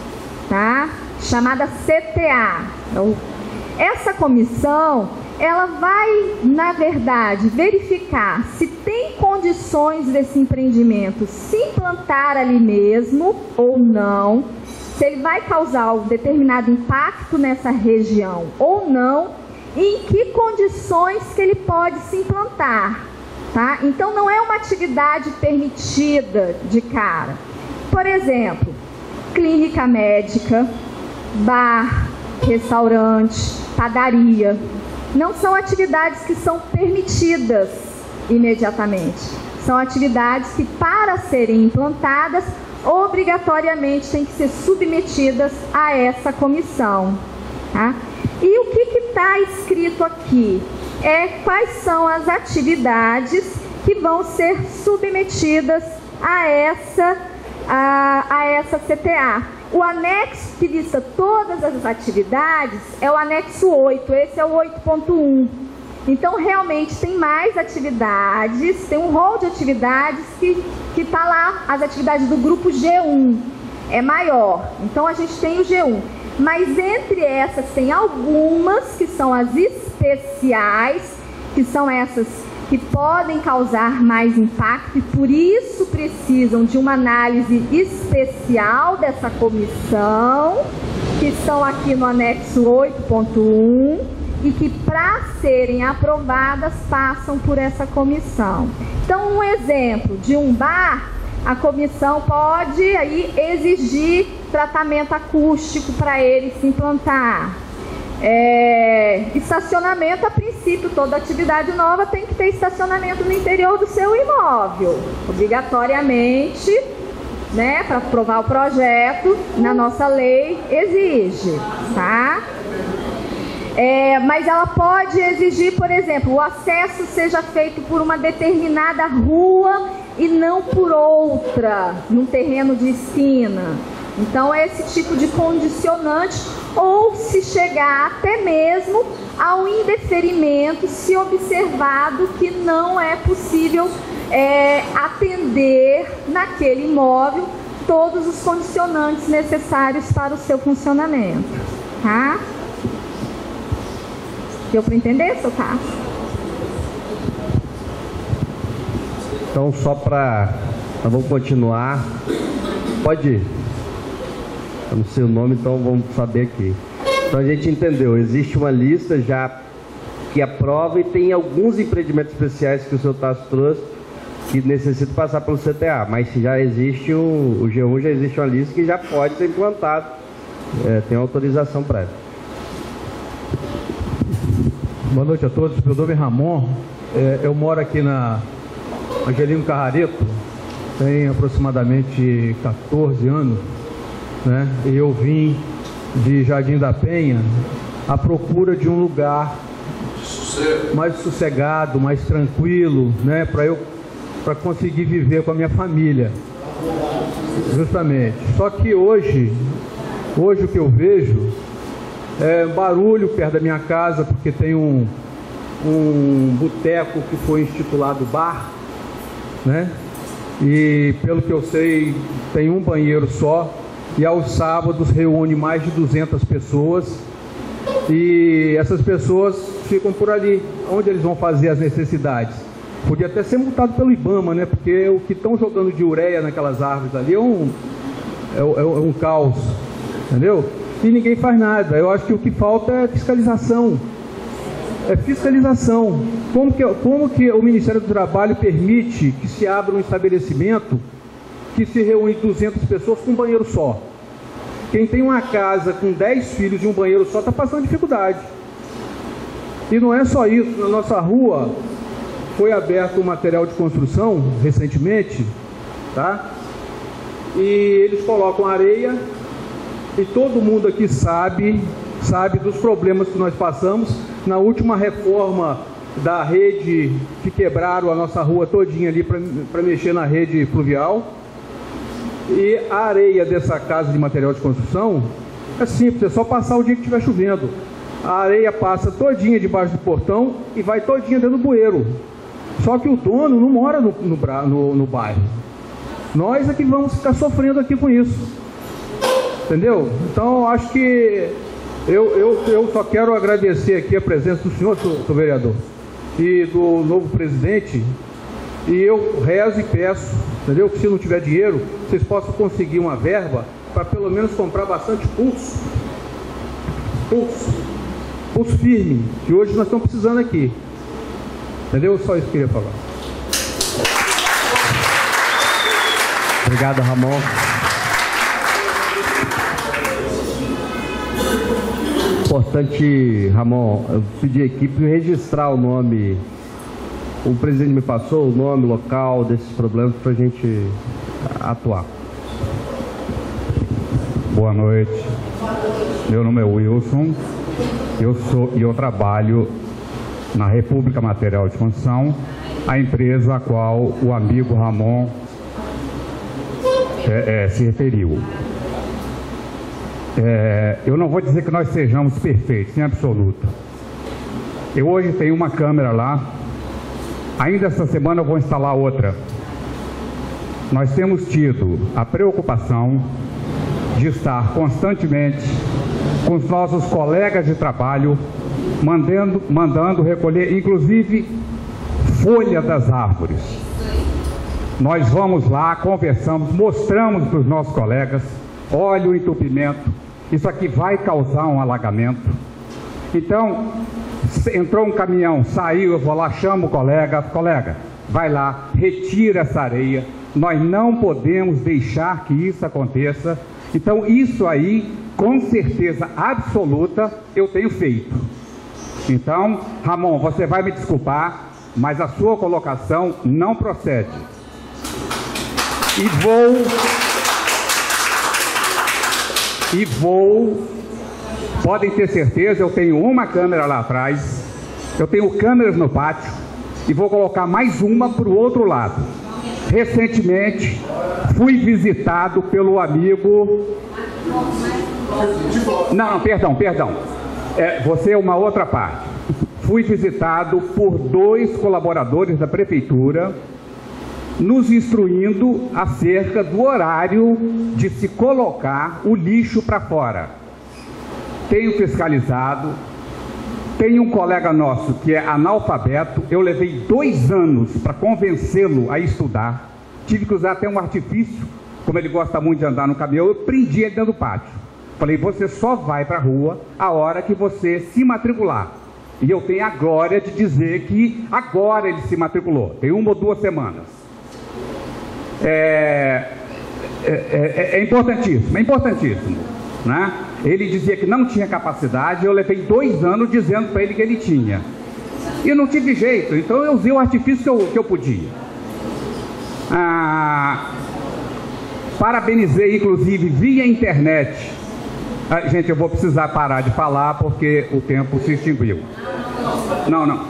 tá? Chamada C T A. Então, essa comissão, ela vai, na verdade, verificar se tem condições desse empreendimento se implantar ali mesmo ou não, se ele vai causar um determinado impacto nessa região ou não, e em que condições que ele pode se implantar, tá? Então, não é uma atividade permitida de cara. Por exemplo, clínica médica, bar, restaurante, padaria, não são atividades que são permitidas imediatamente. São atividades que, para serem implantadas, obrigatoriamente têm que ser submetidas a essa comissão, tá? E o que está escrito aqui? É quais são as atividades que vão ser submetidas a essa, a, a essa C T A. O anexo que lista todas as atividades é o anexo oito, esse é o oito ponto um. Então, realmente, tem mais atividades, tem um rol de atividades que está lá, as atividades do grupo G um, é maior. Então, a gente tem o G um. Mas, entre essas, tem algumas que são as especiais, que são essas que podem causar mais impacto e, por isso, precisam de uma análise especial dessa comissão, que estão aqui no anexo oito ponto um, e que, para serem aprovadas, passam por essa comissão. Então, um exemplo de um bar, a comissão pode aí exigir tratamento acústico para ele se implantar. É, estacionamento, a princípio, toda atividade nova tem que ter estacionamento no interior do seu imóvel, obrigatoriamente, né, para aprovar o projeto, na nossa lei exige, tá? É, mas ela pode exigir, por exemplo, o acesso seja feito por uma determinada rua e não por outra, num terreno de esquina. Então, é esse tipo de condicionante, ou se chegar até mesmo ao indeferimento, se observado que não é possível é, atender naquele imóvel todos os condicionantes necessários para o seu funcionamento, tá? Deu para entender, seu Tasso? Então, só para... Nós vamos continuar. Pode ir. Eu não sei o nome, então vamos saber aqui. Então, a gente entendeu. Existe uma lista já que aprova e tem alguns empreendimentos especiais que o seu Tasso trouxe que necessitam passar pelo C T A. Mas já existe o, o G um, já existe uma lista que já pode ser implantado. É, tem autorização prévia. Boa noite a todos, meu nome é Ramon, é, eu moro aqui na Angelino Carrareto, tem aproximadamente quatorze anos, né? E eu vim de Jardim da Penha à procura de um lugar mais sossegado, mais tranquilo, né? Para eu para conseguir viver com a minha família, justamente. Só que hoje, hoje o que eu vejo é barulho perto da minha casa, porque tem um, um boteco que foi intitulado bar, né? E pelo que eu sei, tem um banheiro só, e aos sábados reúne mais de duzentas pessoas, e essas pessoas ficam por ali, onde eles vão fazer as necessidades. Podia até ser multado pelo IBAMA, né? Porque o que estão jogando de ureia naquelas árvores ali é um, é, é um caos, entendeu? E ninguém faz nada. Eu acho que o que falta é fiscalização. É fiscalização. Como que, como que o Ministério do Trabalho permite que se abra um estabelecimento que se reúne duzentas pessoas com um banheiro só? Quem tem uma casa com dez filhos e um banheiro só está passando dificuldade. E não é só isso. Na nossa rua foi aberto um material de construção recentemente, tá? E eles colocam areia. E todo mundo aqui sabe, sabe dos problemas que nós passamos na última reforma da rede, que quebraram a nossa rua todinha ali para mexer na rede pluvial. E a areia dessa casa de material de construção é simples, é só passar o dia que estiver chovendo. A areia passa todinha debaixo do portão e vai todinha dentro do bueiro. Só que o dono não mora no, no, no, no bairro. Nós é que vamos ficar sofrendo aqui com isso. Entendeu? Então, acho que eu, eu, eu só quero agradecer aqui a presença do senhor, senhor vereador, e do novo presidente. E eu rezo e peço, entendeu? Que se não tiver dinheiro, vocês possam conseguir uma verba para pelo menos comprar bastante pulso. Pulso. Pulso firme, que hoje nós estamos precisando aqui. Entendeu? Só isso que eu queria falar. Obrigado, Ramon. Importante, Ramon, eu pedi à equipe registrar o nome. O presidente me passou o nome, local desses problemas para a gente atuar. Boa noite. Meu nome é Wilson. Eu sou e eu trabalho na República Material de Construção, a empresa a qual o amigo Ramon é, é, se referiu. É, eu não vou dizer que nós sejamos perfeitos, em absoluto. Eu hoje tenho uma câmera lá. Ainda essa semana eu vou instalar outra. Nós temos tido a preocupação de estar constantemente com os nossos colegas de trabalho, mandando, mandando recolher, inclusive, folha das árvores. Nós vamos lá, conversamos, mostramos para os nossos colegas, olha o entupimento, isso aqui vai causar um alagamento. Então, entrou um caminhão, saiu, eu vou lá, chamo o colega, colega, vai lá, retira essa areia, nós não podemos deixar que isso aconteça. Então isso aí, com certeza absoluta, eu tenho feito. Então, Ramon, você vai me desculpar, mas a sua colocação não procede. E vou... E vou... Podem ter certeza, eu tenho uma câmera lá atrás, eu tenho câmeras no pátio e vou colocar mais uma para o outro lado. Recentemente, fui visitado pelo amigo... Não, não, perdão, perdão. É, você é uma outra parte. Fui visitado por dois colaboradores da prefeitura, nos instruindo acerca do horário de se colocar o lixo para fora. Tenho fiscalizado, tem um colega nosso que é analfabeto, eu levei dois anos para convencê-lo a estudar, tive que usar até um artifício, como ele gosta muito de andar no caminhão, eu prendi ele dentro do pátio. Falei, você só vai para a rua a hora que você se matricular. E eu tenho a glória de dizer que agora ele se matriculou, tem uma ou duas semanas. É, é, é, é importantíssimo, é importantíssimo, né? Ele dizia que não tinha capacidade, eu levei dois anos dizendo para ele que ele tinha. E não tive jeito, então eu usei o artifício que eu, que eu podia. Ah, parabenizei, inclusive, via internet. Ah, gente, eu vou precisar parar de falar porque o tempo se extinguiu. Não, não.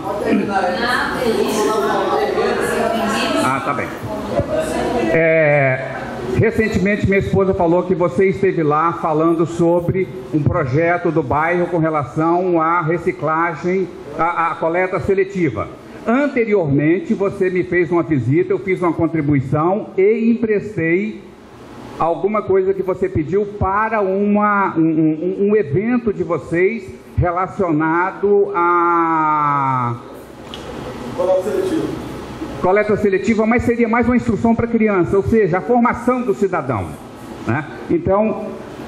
Ah, tá bem. É... Recentemente minha esposa falou que você esteve lá falando sobre um projeto do bairro com relação à reciclagem, à, à coleta seletiva. Anteriormente você me fez uma visita, eu fiz uma contribuição e emprestei alguma coisa que você pediu para uma, um, um, um evento de vocês relacionado a... coleta seletiva. Coleta seletiva, mas seria mais uma instrução para criança, ou seja, a formação do cidadão, né? Então,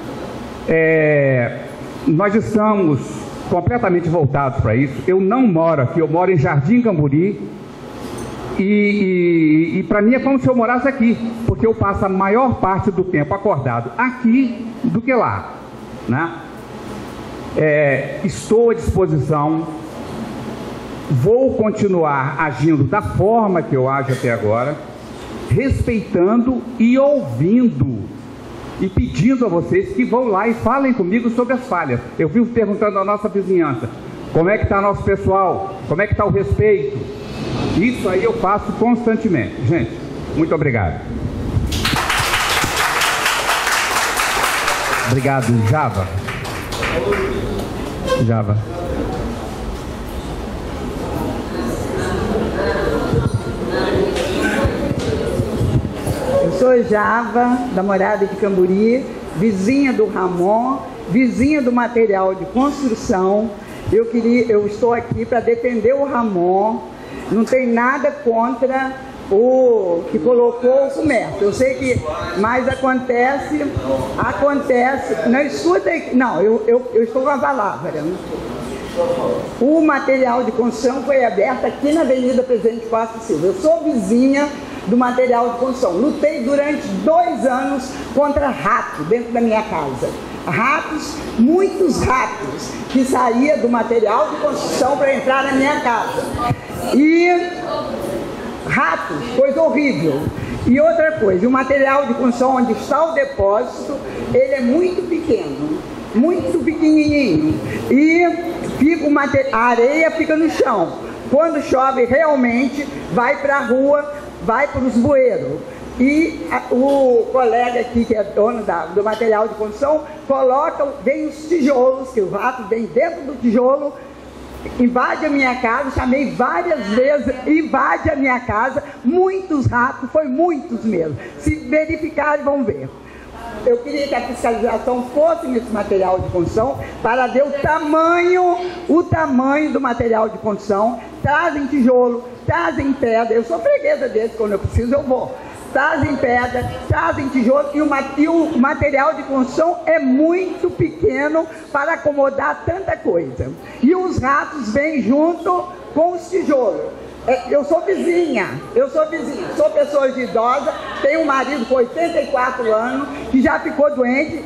é, nós estamos completamente voltados para isso. Eu não moro aqui, eu moro em Jardim Camburi, e, e, e para mim é como se eu morasse aqui, porque eu passo a maior parte do tempo acordado aqui do que lá, né? É, estou à disposição. Vou continuar agindo da forma que eu ajo até agora, respeitando e ouvindo e pedindo a vocês que vão lá e falem comigo sobre as falhas. Eu vivo perguntando à nossa vizinhança, como é que está nosso pessoal, como é que está o respeito. Isso aí eu faço constantemente. Gente, muito obrigado. Obrigado. Java. Java. Eu sou Java, da Morada de Camburi, vizinha do Ramon, vizinha do material de construção. Eu, queria, eu estou aqui para defender o Ramon, não tem nada contra o que colocou o comércio. Eu sei que, mas acontece, acontece, não escuta, não, eu, eu, eu estou com a palavra. O material de construção foi aberto aqui na Avenida Presidente Costa Silva. Eu sou vizinha do material de construção. Lutei durante dois anos contra rato dentro da minha casa. Ratos, muitos ratos que saíam do material de construção para entrar na minha casa. E ratos, coisa horrível. E outra coisa, o material de construção onde está o depósito, ele é muito pequeno, muito pequenininho. E fica uma, a areia fica no chão. Quando chove, realmente vai para a rua, vai para os bueiros. E a, o colega aqui, que é dono da, do material de construção, coloca, vem os tijolos, que o rato vem dentro do tijolo, invade a minha casa, chamei várias vezes, invade a minha casa, muitos ratos, foi muitos mesmo. Se verificarem, vão ver. Eu queria que a fiscalização fosse nesse material de construção para ver o tamanho, o tamanho do material de construção. Trazem tijolo, trazem pedra. Eu sou freguesa desse, quando eu preciso eu vou. Trazem pedra, trazem tijolo e o, e o material de construção é muito pequeno para acomodar tanta coisa. E os ratos vêm junto com os tijolos. Eu sou vizinha, eu sou vizinha, sou pessoa idosa, tenho um marido com oitenta e quatro anos, que já ficou doente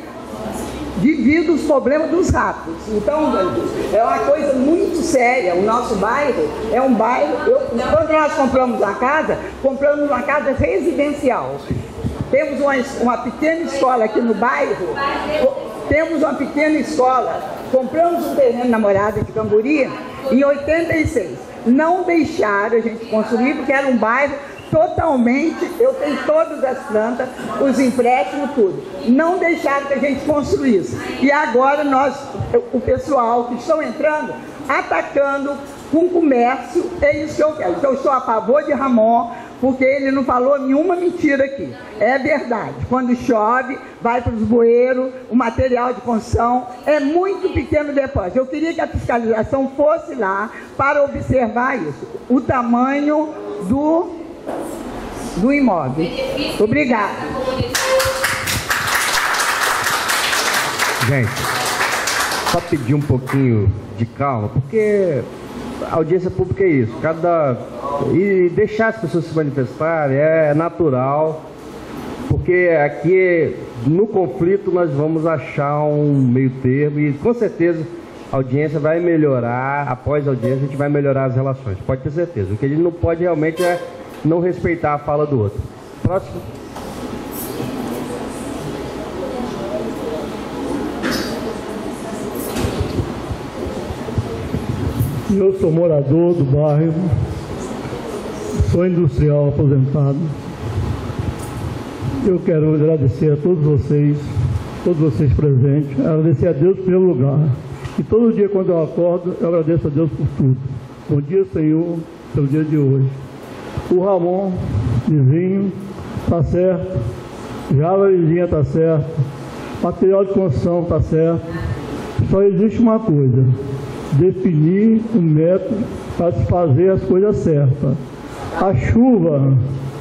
devido aos problemas dos ratos. Então, é uma coisa muito séria. O nosso bairro é um bairro... Eu, quando nós compramos uma casa, compramos uma casa residencial. Temos uma, uma pequena escola aqui no bairro, temos uma pequena escola, compramos um terreno na Morada de Camburi em oitenta e seis. Não deixaram a gente construir, porque era um bairro totalmente, eu tenho todas as plantas, os empréstimos, tudo. Não deixaram que a gente construísse. E agora nós, o pessoal que estão entrando, atacando com comércio, é isso que eu quero. Então eu estou a favor de Ramon, porque ele não falou nenhuma mentira aqui. É verdade. Quando chove, vai para os bueiros, o material de construção é muito pequeno depósito. Eu queria que a fiscalização fosse lá para observar isso. O tamanho do, do imóvel. Obrigada. Gente, só pedir um pouquinho de calma, porque a audiência pública é isso. Cada... E deixar as pessoas se manifestarem é natural, porque aqui no conflito nós vamos achar um meio termo e com certeza a audiência vai melhorar, após a audiência a gente vai melhorar as relações, pode ter certeza. O que a gente não pode realmente é não respeitar a fala do outro. Próximo. Eu sou morador do bairro, sou industrial aposentado. Eu quero agradecer a todos vocês, todos vocês presentes, agradecer a Deus pelo lugar. E todo dia quando eu acordo, eu agradeço a Deus por tudo. Bom dia, Senhor, pelo dia de hoje. O Ramon, vizinho, está certo. Java, vizinha, está certo. Material de construção, está certo. Só existe uma coisa: definir um método para se fazer as coisas certas. A chuva,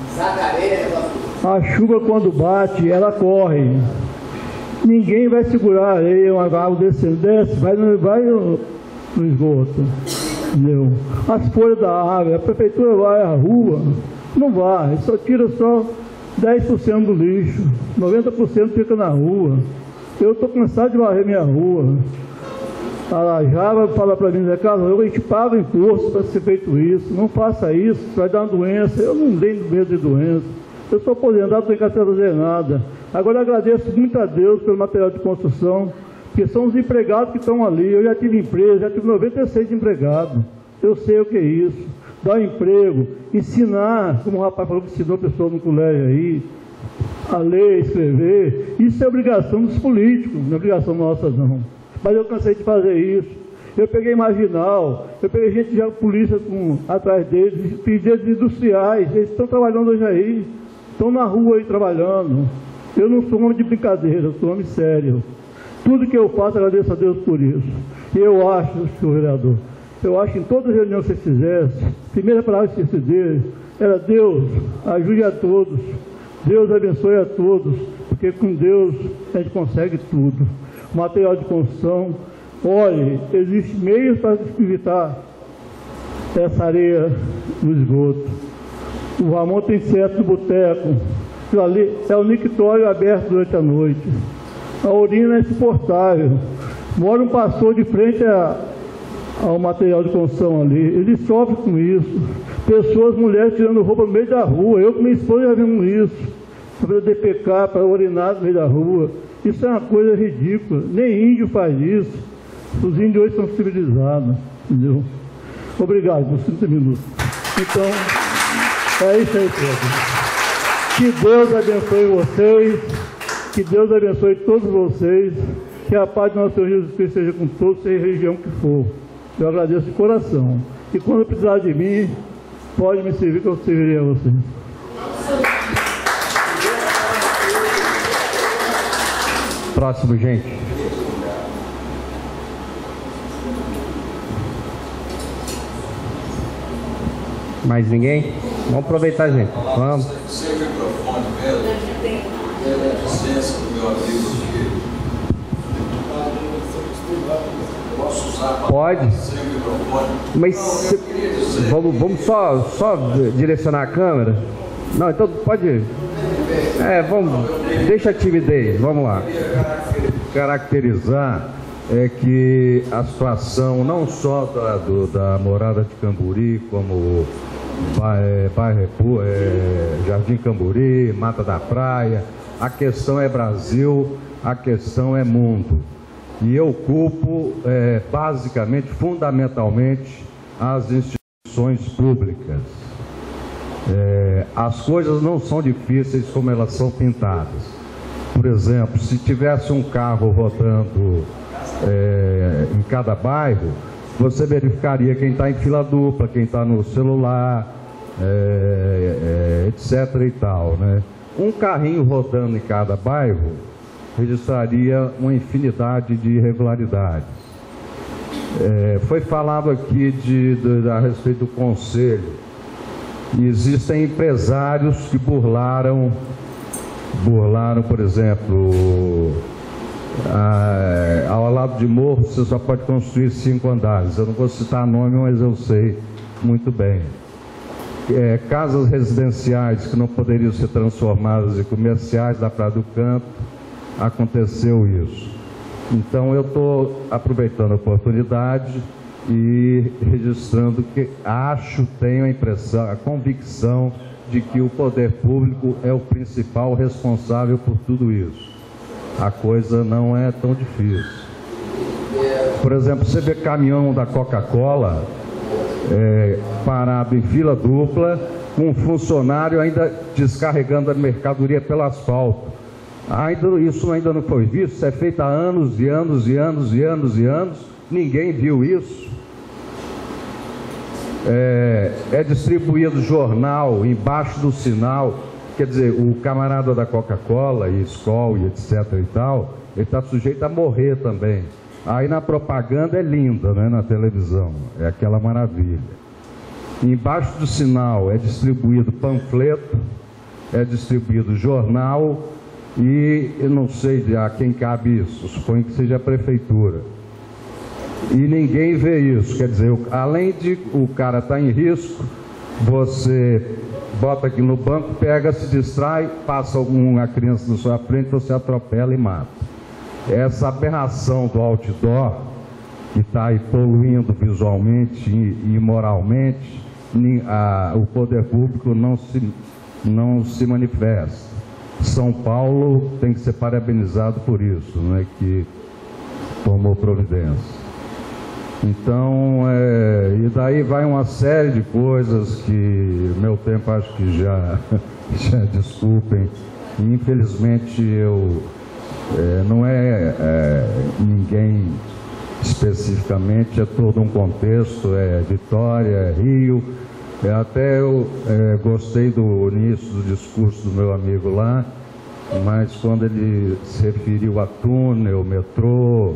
a chuva quando bate, ela corre. Ninguém vai segurar a areia, uma água descendo, desce, vai, no, vai no, no esgoto. Entendeu? As folhas da árvore, a prefeitura vai à rua, não vai, só tira só dez por cento do lixo, noventa por cento fica na rua. Eu estou cansado de varrer minha rua. A Java fala para mim, Zé Carlos, a gente paga imposto para ser feito isso, não faça isso, vai dar uma doença. Eu não tenho medo de doença, eu sou aposentado, não tenho que fazer nada. Agora eu agradeço muito a Deus pelo material de construção, porque são os empregados que estão ali. Eu já tive empresa, já tive noventa e seis empregados, eu sei o que é isso, dar um emprego, ensinar, como o rapaz falou que ensinou pessoas no colégio aí, a lei, escrever. Isso é obrigação dos políticos, não é obrigação nossa não. Mas eu cansei de fazer isso. Eu peguei marginal, eu peguei gente já polícia com, atrás deles, pedidos industriais, eles estão trabalhando hoje aí, estão na rua aí trabalhando. Eu não sou homem de brincadeira, eu sou homem sério. Tudo que eu faço, agradeço a Deus por isso. E eu acho, senhor vereador, eu acho que em toda reunião que você fizesse, a primeira palavra que você disse era: Deus, ajude a todos, Deus abençoe a todos, porque com Deus a gente consegue tudo. Material de construção, olhe, existem meios para evitar essa areia no esgoto. O Ramon tem certo no boteco, ali é o mictório aberto durante a noite. A urina é insuportável. Mora um pastor de frente a, ao material de construção ali. Ele sofre com isso. Pessoas, mulheres tirando roupa no meio da rua. Eu com minha esposa já vimos isso. Para D P K, para urinar no meio da rua. Isso é uma coisa ridícula. Nem índio faz isso. Os índios hoje são civilizados. Entendeu? Obrigado por trinta minutos. Então, é isso aí, Pedro. Que Deus abençoe vocês. Que Deus abençoe todos vocês. Que a paz do nosso Senhor Jesus Cristo seja com todos, seja a religião que for. Eu agradeço de coração. E quando precisar de mim, pode me servir, que eu servirei a vocês. Próximo, gente. Mais ninguém? Vamos aproveitar, gente. Vamos. Sem o microfone mesmo. Licença do meu amigo aqui. Posso usar a Pode. sem o microfone? Mas se... vamos, vamos só, só direcionar a câmera? Não, então pode ir. É, vamos. Deixa a timidez, vamos lá. Caracterizar é que a situação não só da, do, da morada de Camburi, como bairro, é, Jardim Camburi, Mata da Praia, a questão é Brasil, a questão é mundo. E eu culpo é, basicamente, fundamentalmente, as instituições públicas. É, as coisas não são difíceis como elas são pintadas. Por exemplo, se tivesse um carro rodando é, em cada bairro, você verificaria quem está em fila dupla, quem está no celular, é, é, etc e tal, né? Um carrinho rodando em cada bairro registraria uma infinidade de irregularidades. É, foi falado aqui de, de, a respeito do conselho. Existem empresários que burlaram, burlaram, por exemplo, a, ao lado de morro você só pode construir cinco andares. Eu não vou citar nome, mas eu sei muito bem. É, casas residenciais que não poderiam ser transformadas em comerciais da Praia do Canto, aconteceu isso. Então eu estou aproveitando a oportunidade e registrando que acho, tenho a impressão, a convicção de que o poder público é o principal responsável por tudo isso. A coisa não é tão difícil. Por exemplo, você vê caminhão da Coca-Cola é, parado em fila dupla, com um funcionário ainda descarregando a mercadoria pelo asfalto. Ainda, isso ainda não foi visto, isso é feito há anos e anos e anos e anos e anos, ninguém viu isso. É, é distribuído jornal embaixo do sinal, quer dizer, o camarada da Coca-Cola e Skol e etc e tal, ele está sujeito a morrer também. Aí na propaganda é linda, né, na televisão, é aquela maravilha. Embaixo do sinal é distribuído panfleto, é distribuído jornal e eu não sei a quem cabe isso, suponho que seja a prefeitura. E ninguém vê isso, quer dizer, além de o cara estar em risco, você bota aqui no banco, pega, se distrai, passa alguma criança na sua frente, você atropela e mata. Essa aberração do outdoor, que está aí poluindo visualmente e, e moralmente, a, o poder público não se, não se manifesta. São Paulo tem que ser parabenizado por isso, né, que tomou providência. Então, é, e daí vai uma série de coisas que meu tempo acho que já, já desculpem, Infelizmente, eu é, não é, é ninguém especificamente, é todo um contexto, é Vitória, é Rio. É, até eu é, gostei do início do discurso do meu amigo lá, mas quando ele se referiu a túnel, metrô,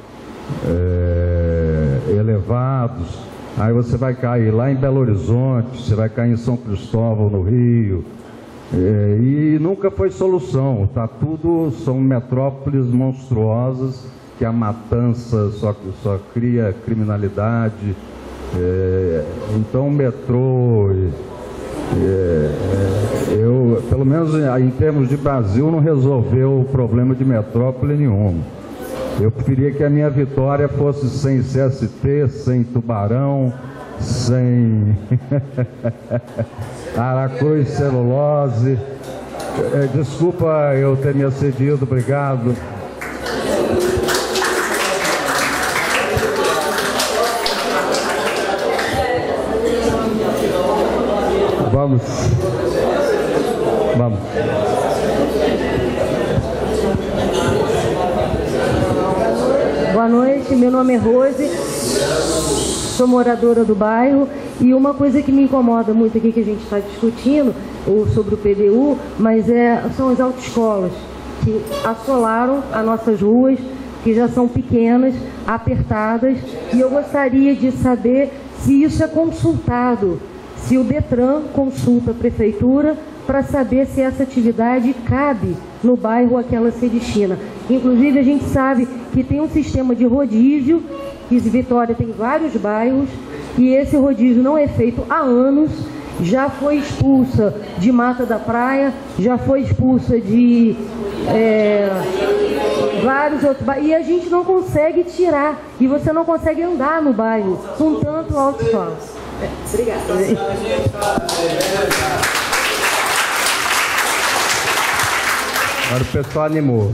é, elevados, aí você vai cair lá em Belo Horizonte, você vai cair em São Cristóvão, no Rio, é, e nunca foi solução. Tá tudo, são metrópoles monstruosas que a matança só, só cria criminalidade. É, então o metrô, é, eu, pelo menos em termos de Brasil, não resolveu o problema de metrópole nenhum. Eu preferia que a minha Vitória fosse sem C S T, sem Tubarão, sem Aracruz Celulose. É, desculpa eu ter me excedido, obrigado. Vamos. Vamos. Boa noite, meu nome é Rose, sou moradora do bairro, e uma coisa que me incomoda muito aqui que a gente está discutindo, ou sobre o P D U, mas é, são as autoescolas que assolaram as nossas ruas, que já são pequenas, apertadas, e eu gostaria de saber se isso é consultado. Se o Detran consulta a prefeitura para saber se essa atividade cabe no bairro a que ela se destina. Inclusive, a gente sabe que tem um sistema de rodízio, que Vitória tem vários bairros, e esse rodízio não é feito há anos, já foi expulsa de Mata da Praia, já foi expulsa de é, vários outros bairros, e a gente não consegue tirar, e você não consegue andar no bairro com tanto alto-fala. É, obrigada. Agora o pessoal animou.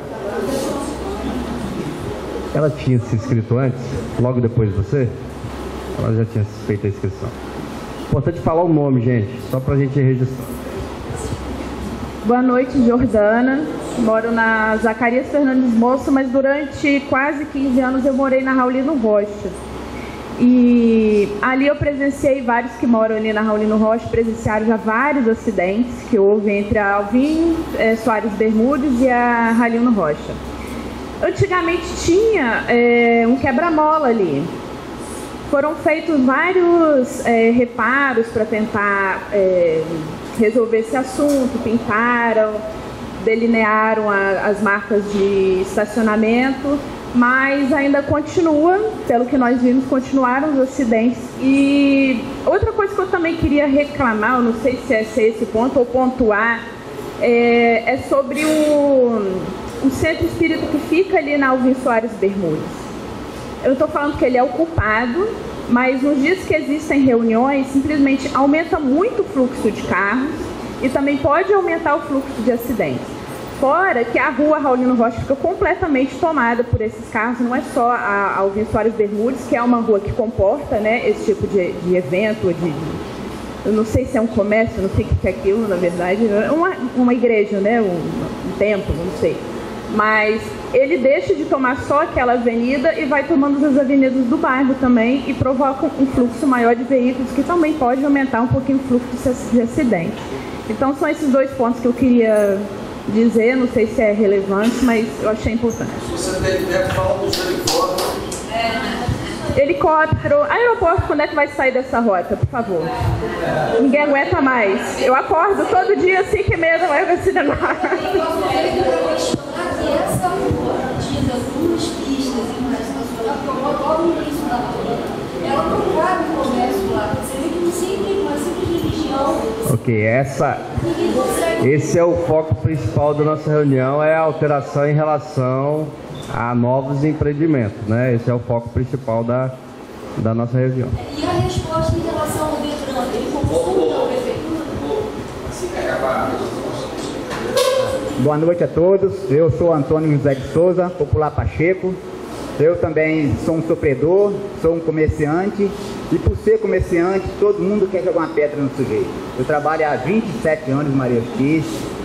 Ela tinha se inscrito antes, logo depois de você? Ela já tinha feito a inscrição. Importante falar o nome, gente, só pra gente registrar. Boa noite, Jordana. Moro na Zacarias Fernandes Moço, mas durante quase quinze anos eu morei na Raulino Rocha. E ali eu presenciei vários que moram ali na Raulino Rocha, presenciaram já vários acidentes que houve entre a Alvim é, Soares Bermudes e a Raulino Rocha. Antigamente tinha é, um quebra-mola ali. Foram feitos vários é, reparos para tentar é, resolver esse assunto, pintaram, delinearam a, as marcas de estacionamento, mas ainda continua, pelo que nós vimos, continuaram os acidentes. E outra coisa que eu também queria reclamar, eu não sei se é esse ponto ou pontuar, é, é sobre o, o centro espírita que fica ali na Alvim Soares Bermudes. Eu não estou falando que ele é o culpado, mas nos dias que existem reuniões, simplesmente aumenta muito o fluxo de carros e também pode aumentar o fluxo de acidentes. Fora que a rua Raulino Rocha fica completamente tomada por esses carros, não é só a Alvim Soares Bermudes, que é uma rua que comporta, né, esse tipo de, de evento, de, eu não sei se é um comércio, não sei o que é aquilo, na verdade, uma, uma igreja, né, um, um templo, não sei. Mas ele deixa de tomar só aquela avenida e vai tomando as avenidas do bairro também e provoca um fluxo maior de veículos, que também pode aumentar um pouquinho o fluxo de acidente. Então são esses dois pontos que eu queria dizer, não sei se é relevante, mas eu achei importante. Você deve falar dos helicópteros. Helicóptero, aeroporto, quando é que vai sair dessa rota, por favor? Ninguém aguenta mais. Eu acordo todo dia, cinco e meia da manhã, vai cinema. Essa rua tinha algumas pistas em estacionar, porque logo no início da rua, ela não cabe o comércio lá. Você vê que sempre uma simples religião. Ok, essa, esse é o foco principal da nossa reunião, é a alteração em relação a novos empreendimentos, né? Esse é o foco principal da, da nossa reunião. E a resposta em relação ao Detran, ele consulta a prefeitura? Boa noite a todos, eu sou Antônio José de Souza, popular Pacheco. Eu também sou um sofredor, sou um comerciante, e por ser comerciante, todo mundo quer jogar uma pedra no sujeito. Eu trabalho há vinte e sete anos em Maria Ortiz,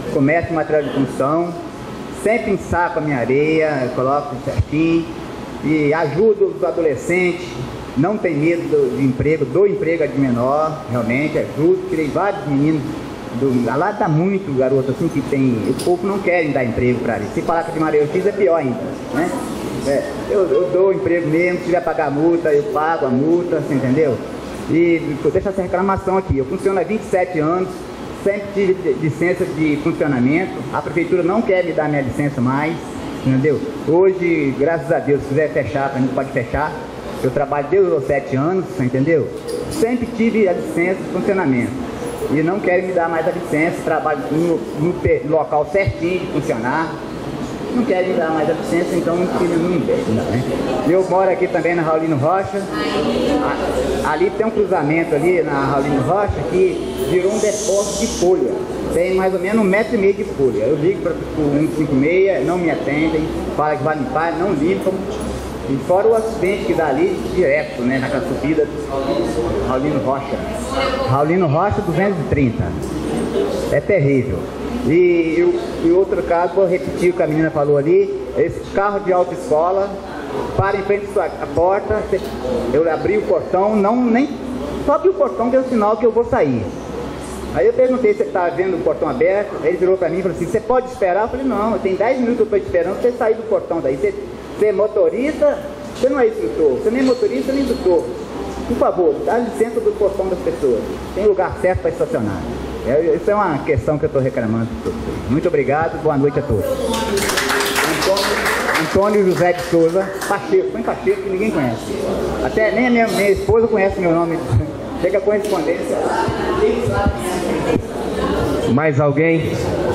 comércio de material de construção, sempre ensaco a minha areia, coloco certinho e ajudo os adolescentes, não tem medo do, de emprego, dou emprego de menor, realmente, ajudo, tirei vários meninos, do, lá dá muito garoto assim que tem, o povo não quer dar emprego para eles, se falar que de Maria Ortiz é pior ainda, né? É, eu, eu dou emprego mesmo, se tiver pagar multa, eu pago a multa, você entendeu? E deixa essa reclamação aqui, eu funciono há vinte e sete anos, sempre tive licença de funcionamento, a prefeitura não quer me dar minha licença mais, entendeu? Hoje, graças a Deus, se quiser fechar, para mim pode fechar, eu trabalho desde os sete anos, entendeu? Sempre tive a licença de funcionamento e não querem me dar mais a licença, trabalho no, no local certinho de funcionar, não querem me dar mais a licença, então não deve, né? Eu moro aqui também na Raulino Rocha, ali tem um cruzamento ali na Raulino Rocha que virou um depósito de folha, tem mais ou menos um metro e meio de folha. Eu ligo para o cento e cinquenta e seis, não me atendem, falam que vai limpar, não limpam. E fora o acidente que dá ali direto, né, naquela subida do Raulino Rocha. Raulino Rocha duzentos e trinta. É terrível. E, eu, e outro caso, vou repetir o que a menina falou ali, esse carro de autoescola, para em frente à porta, eu abri o portão, não, nem só abri o portão, deu sinal que eu vou sair. Aí eu perguntei se ele estava vendo o portão aberto, ele virou para mim e falou assim, você pode esperar? Eu falei, não, tem dez minutos que eu estou esperando você sair do portão daí. Você, você é motorista, você não é instrutor, você nem é motorista nem instrutor. Por favor, dá licença do portão das pessoas, tem lugar certo para estacionar. É, isso é uma questão que eu estou reclamando. Muito obrigado, boa noite a todos. Antônio, Antônio José de Souza, Pacheco, põe Pacheco que ninguém conhece. Até nem a minha, minha esposa conhece meu nome. Chega a correspondência. Mais alguém?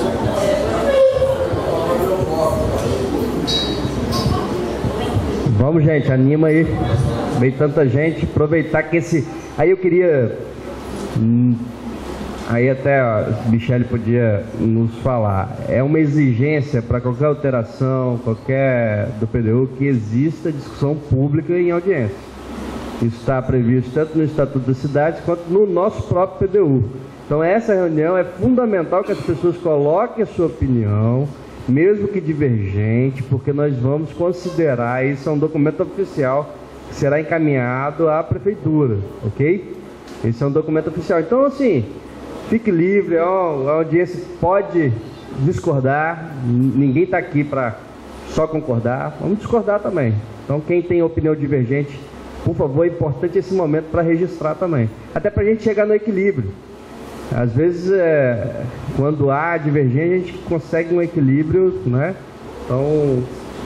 Vamos, gente, anima aí. Veio tanta gente, aproveitar que esse... Aí eu queria... Hum, aí até a Michele podia nos falar. É uma exigência para qualquer alteração, qualquer do P D U, que exista discussão pública em audiência. Isso está previsto tanto no Estatuto da Cidade quanto no nosso próprio P D U. Então essa reunião é fundamental que as pessoas coloquem a sua opinião, mesmo que divergente, porque nós vamos considerar isso é um documento oficial que será encaminhado à Prefeitura, ok? Esse é um documento oficial. Então, assim, fique livre, ó, a audiência pode discordar, ninguém está aqui para só concordar, vamos discordar também. Então, quem tem opinião divergente, por favor, é importante esse momento para registrar também, até para a gente chegar no equilíbrio. Às vezes, é, quando há divergência, a gente consegue um equilíbrio, né? Então,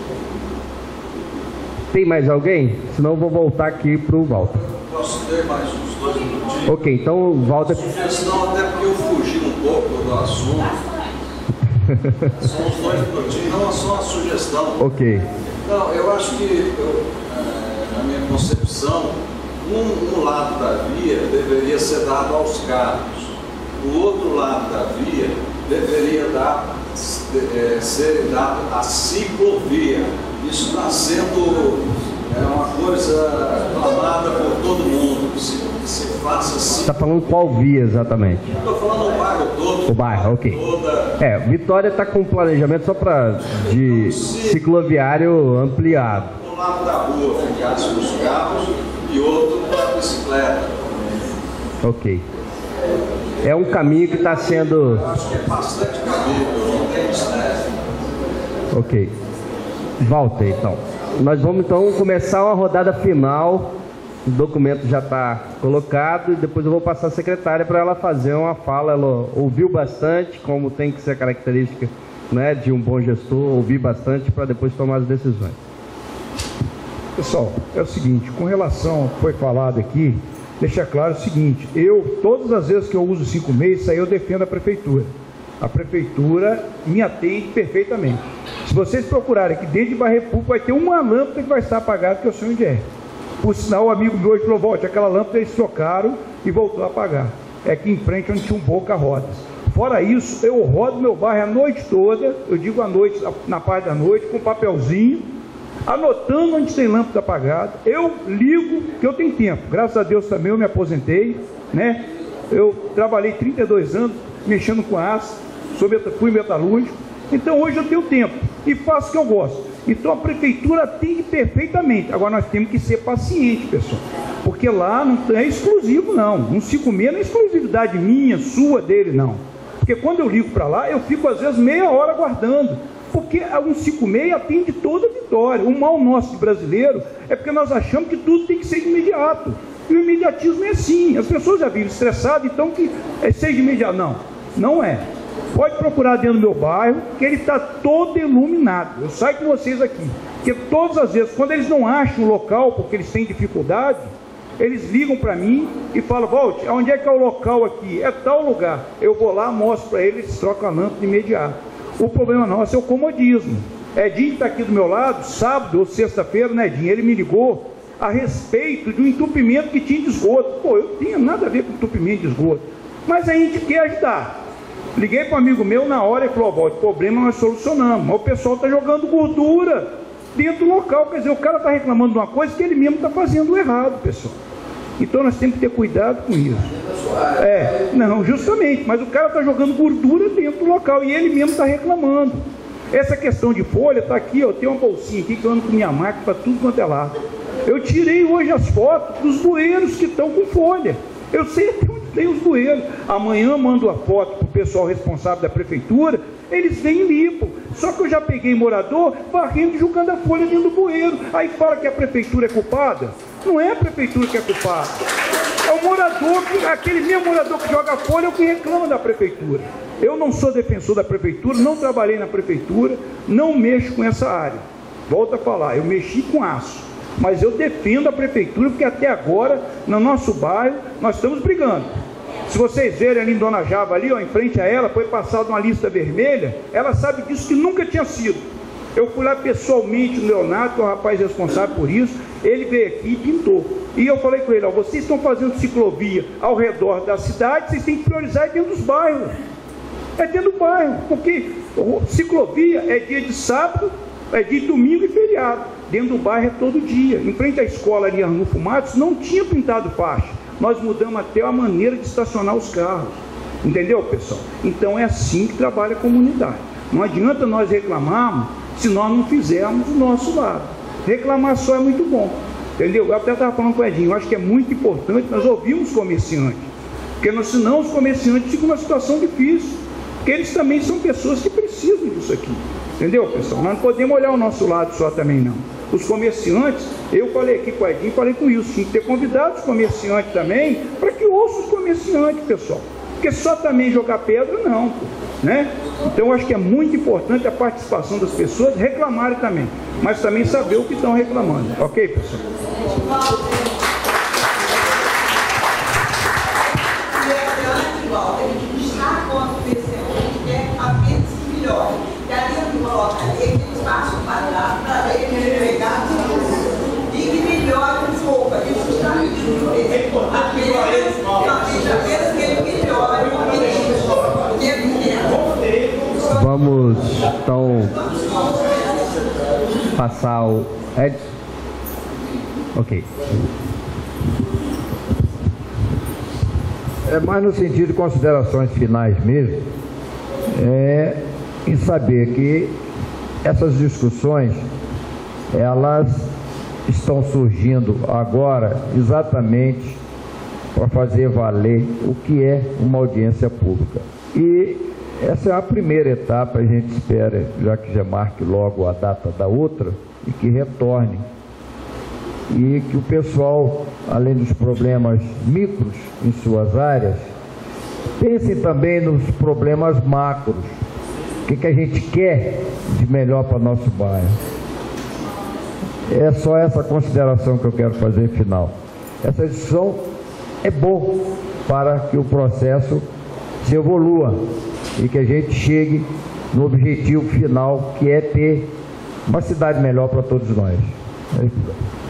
tem mais alguém? Senão eu vou voltar aqui para o Walter. Posso ter mais uns dois minutinhos? Ok, então o Walter... Sugestão, até porque eu fugi um pouco do assunto. São uns dois minutinhos, não é só uma sugestão. Ok. Não, eu acho que, eu, é, na minha concepção, um, um lado da via deveria ser dado aos carros. O outro lado da via deveria dar, é, ser dado à ciclovia. Isso está sendo é, uma coisa clamada por todo mundo, que se, que se faça assim. Você está falando qual via exatamente? Estou falando o bairro todo. O bairro, ok. Toda... É, Vitória está com planejamento só para de cicloviário ampliado. Um lado da rua ficasse os carros e outro para a bicicleta. Ok. É um caminho que está sendo... Acho que é bastante cabível, não tem estresse. Ok. Volta então. Nós vamos então começar uma rodada final. O documento já está colocado e depois eu vou passar a secretária para ela fazer uma fala. Ela ouviu bastante, como tem que ser a característica, né, de um bom gestor, ouvir bastante para depois tomar as decisões. Pessoal, é o seguinte, com relação ao que foi falado aqui, deixa claro o seguinte, eu, todas as vezes que eu uso cinco meses, aí eu defendo a prefeitura. A prefeitura me atende perfeitamente. Se vocês procurarem aqui dentro de Barreiro Público, vai ter uma lâmpada que vai estar apagada, que é o senhor Indier. Por sinal, o amigo meu hoje falou, volte, aquela lâmpada eles trocaram e voltou a apagar. É aqui em frente onde tinha um boca-rodas. Fora isso, eu rodo meu bairro a noite toda, eu digo à noite, na parte da noite, com papelzinho, anotando onde tem lâmpada apagada. Eu ligo, que eu tenho tempo. Graças a Deus também eu me aposentei, né? Eu trabalhei trinta e dois anos mexendo com aço, sou meta, fui metalúrgico, então hoje eu tenho tempo e faço o que eu gosto. Então a prefeitura atende perfeitamente. Agora nós temos que ser pacientes, pessoal, porque lá não é exclusivo não, um cinco seis não é exclusividade minha, sua, dele, não. Porque quando eu ligo para lá, eu fico às vezes meia hora aguardando, porque a um cinco seis atende toda a Vitória. O mal nosso de brasileiro é porque nós achamos que tudo tem que ser de imediato. E o imediatismo é assim. As pessoas já viram estressadas, então que é seja imediato. Não, não é. Pode procurar dentro do meu bairro, que ele está todo iluminado. Eu saio com vocês aqui. Porque todas as vezes, quando eles não acham o local, porque eles têm dificuldade, eles ligam para mim e falam: Volte, onde é que é o local aqui? É tal lugar. Eu vou lá, mostro para eles, eles trocam a lâmpada de imediato. O problema nosso é o comodismo. Edinho está aqui do meu lado, sábado ou sexta-feira, né, Edinho? Ele me ligou a respeito de um entupimento que tinha de esgoto. Pô, eu tinha nada a ver com entupimento de esgoto, mas a gente quer ajudar. Liguei para um amigo meu na hora e falou: Volte, o problema nós solucionamos, mas o pessoal está jogando gordura dentro do local. Quer dizer, o cara está reclamando de uma coisa que ele mesmo está fazendo errado, pessoal. Então nós temos que ter cuidado com isso. É, não, justamente, mas o cara está jogando gordura dentro do local e ele mesmo está reclamando. Essa questão de folha está aqui, ó, tem uma bolsinha aqui que eu ando com minha máquina para tudo quanto é lado. Eu tirei hoje as fotos dos bueiros que estão com folha. Eu sei até onde tem os bueiros. Amanhã mando a foto para o pessoal responsável da prefeitura, eles vêm e limpam. Só que eu já peguei morador varrendo e jogando a folha dentro do bueiro. Aí fala que a prefeitura é culpada. Não é a prefeitura que é culpada. É o morador, que, aquele mesmo morador que joga a folha é o que reclama da prefeitura. Eu não sou defensor da prefeitura, não trabalhei na prefeitura, não mexo com essa área. Volto a falar, eu mexi com aço, mas eu defendo a prefeitura, porque até agora, no nosso bairro, nós estamos brigando. Se vocês verem ali em Dona Java, ali, ó, em frente a ela, foi passada uma lista vermelha, ela sabe disso que nunca tinha sido. Eu fui lá pessoalmente, o Leonardo, que é o rapaz responsável por isso, ele veio aqui e pintou. E eu falei com ele: ó, vocês estão fazendo ciclovia ao redor da cidade, vocês têm que priorizar dentro dos bairros. É dentro do bairro, porque ciclovia é dia de sábado, é dia de domingo e feriado. Dentro do bairro é todo dia. Em frente à escola ali, Arnulfo Matos, não tinha pintado faixa. Nós mudamos até a maneira de estacionar os carros. Entendeu, pessoal? Então é assim que trabalha a comunidade. Não adianta nós reclamarmos se nós não fizermos o nosso lado. Reclamar só é muito bom. Entendeu? Eu até estava falando com o Edinho, eu acho que é muito importante nós ouvirmos os comerciantes. Porque nós, senão os comerciantes ficam numa situação difícil. Porque eles também são pessoas que precisam disso aqui. Entendeu, pessoal? Nós não podemos olhar o nosso lado só também, não. Os comerciantes, eu falei aqui com o Edinho, falei com isso, tinha que ter convidado os comerciantes também, para que ouçam os comerciantes, pessoal. Porque só também jogar pedra, não, pô, né? Então eu acho que é muito importante a participação das pessoas reclamarem também, mas também saber o que estão reclamando. Ok, pessoal? Vamos então passar o Edson. Ok. É mais no sentido de considerações finais mesmo, é em saber que essas discussões, elas estão surgindo agora exatamente para fazer valer o que é uma audiência pública. E essa é a primeira etapa, a gente espera, já que já marque logo a data da outra, e que retorne. E que o pessoal, além dos problemas micros em suas áreas, pense também nos problemas macros. O que, que a gente quer de melhor para o nosso bairro. É só essa consideração que eu quero fazer final. Essa discussão é bom para que o processo se evolua e que a gente chegue no objetivo final, que é ter uma cidade melhor para todos nós. É isso.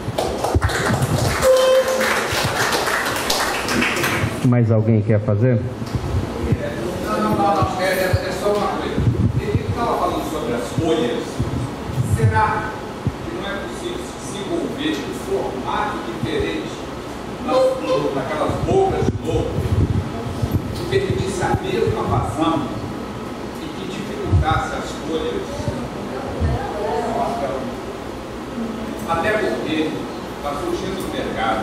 Mais alguém quer fazer? Não, não, não, é, é só uma coisa. Ele estava falando sobre as folhas. Será que não é possível se desenvolver um formato diferente nas, naquelas bocas de lobo, que permitisse a mesma vazão e facilitasse as folhas, até porque está surgindo no mercado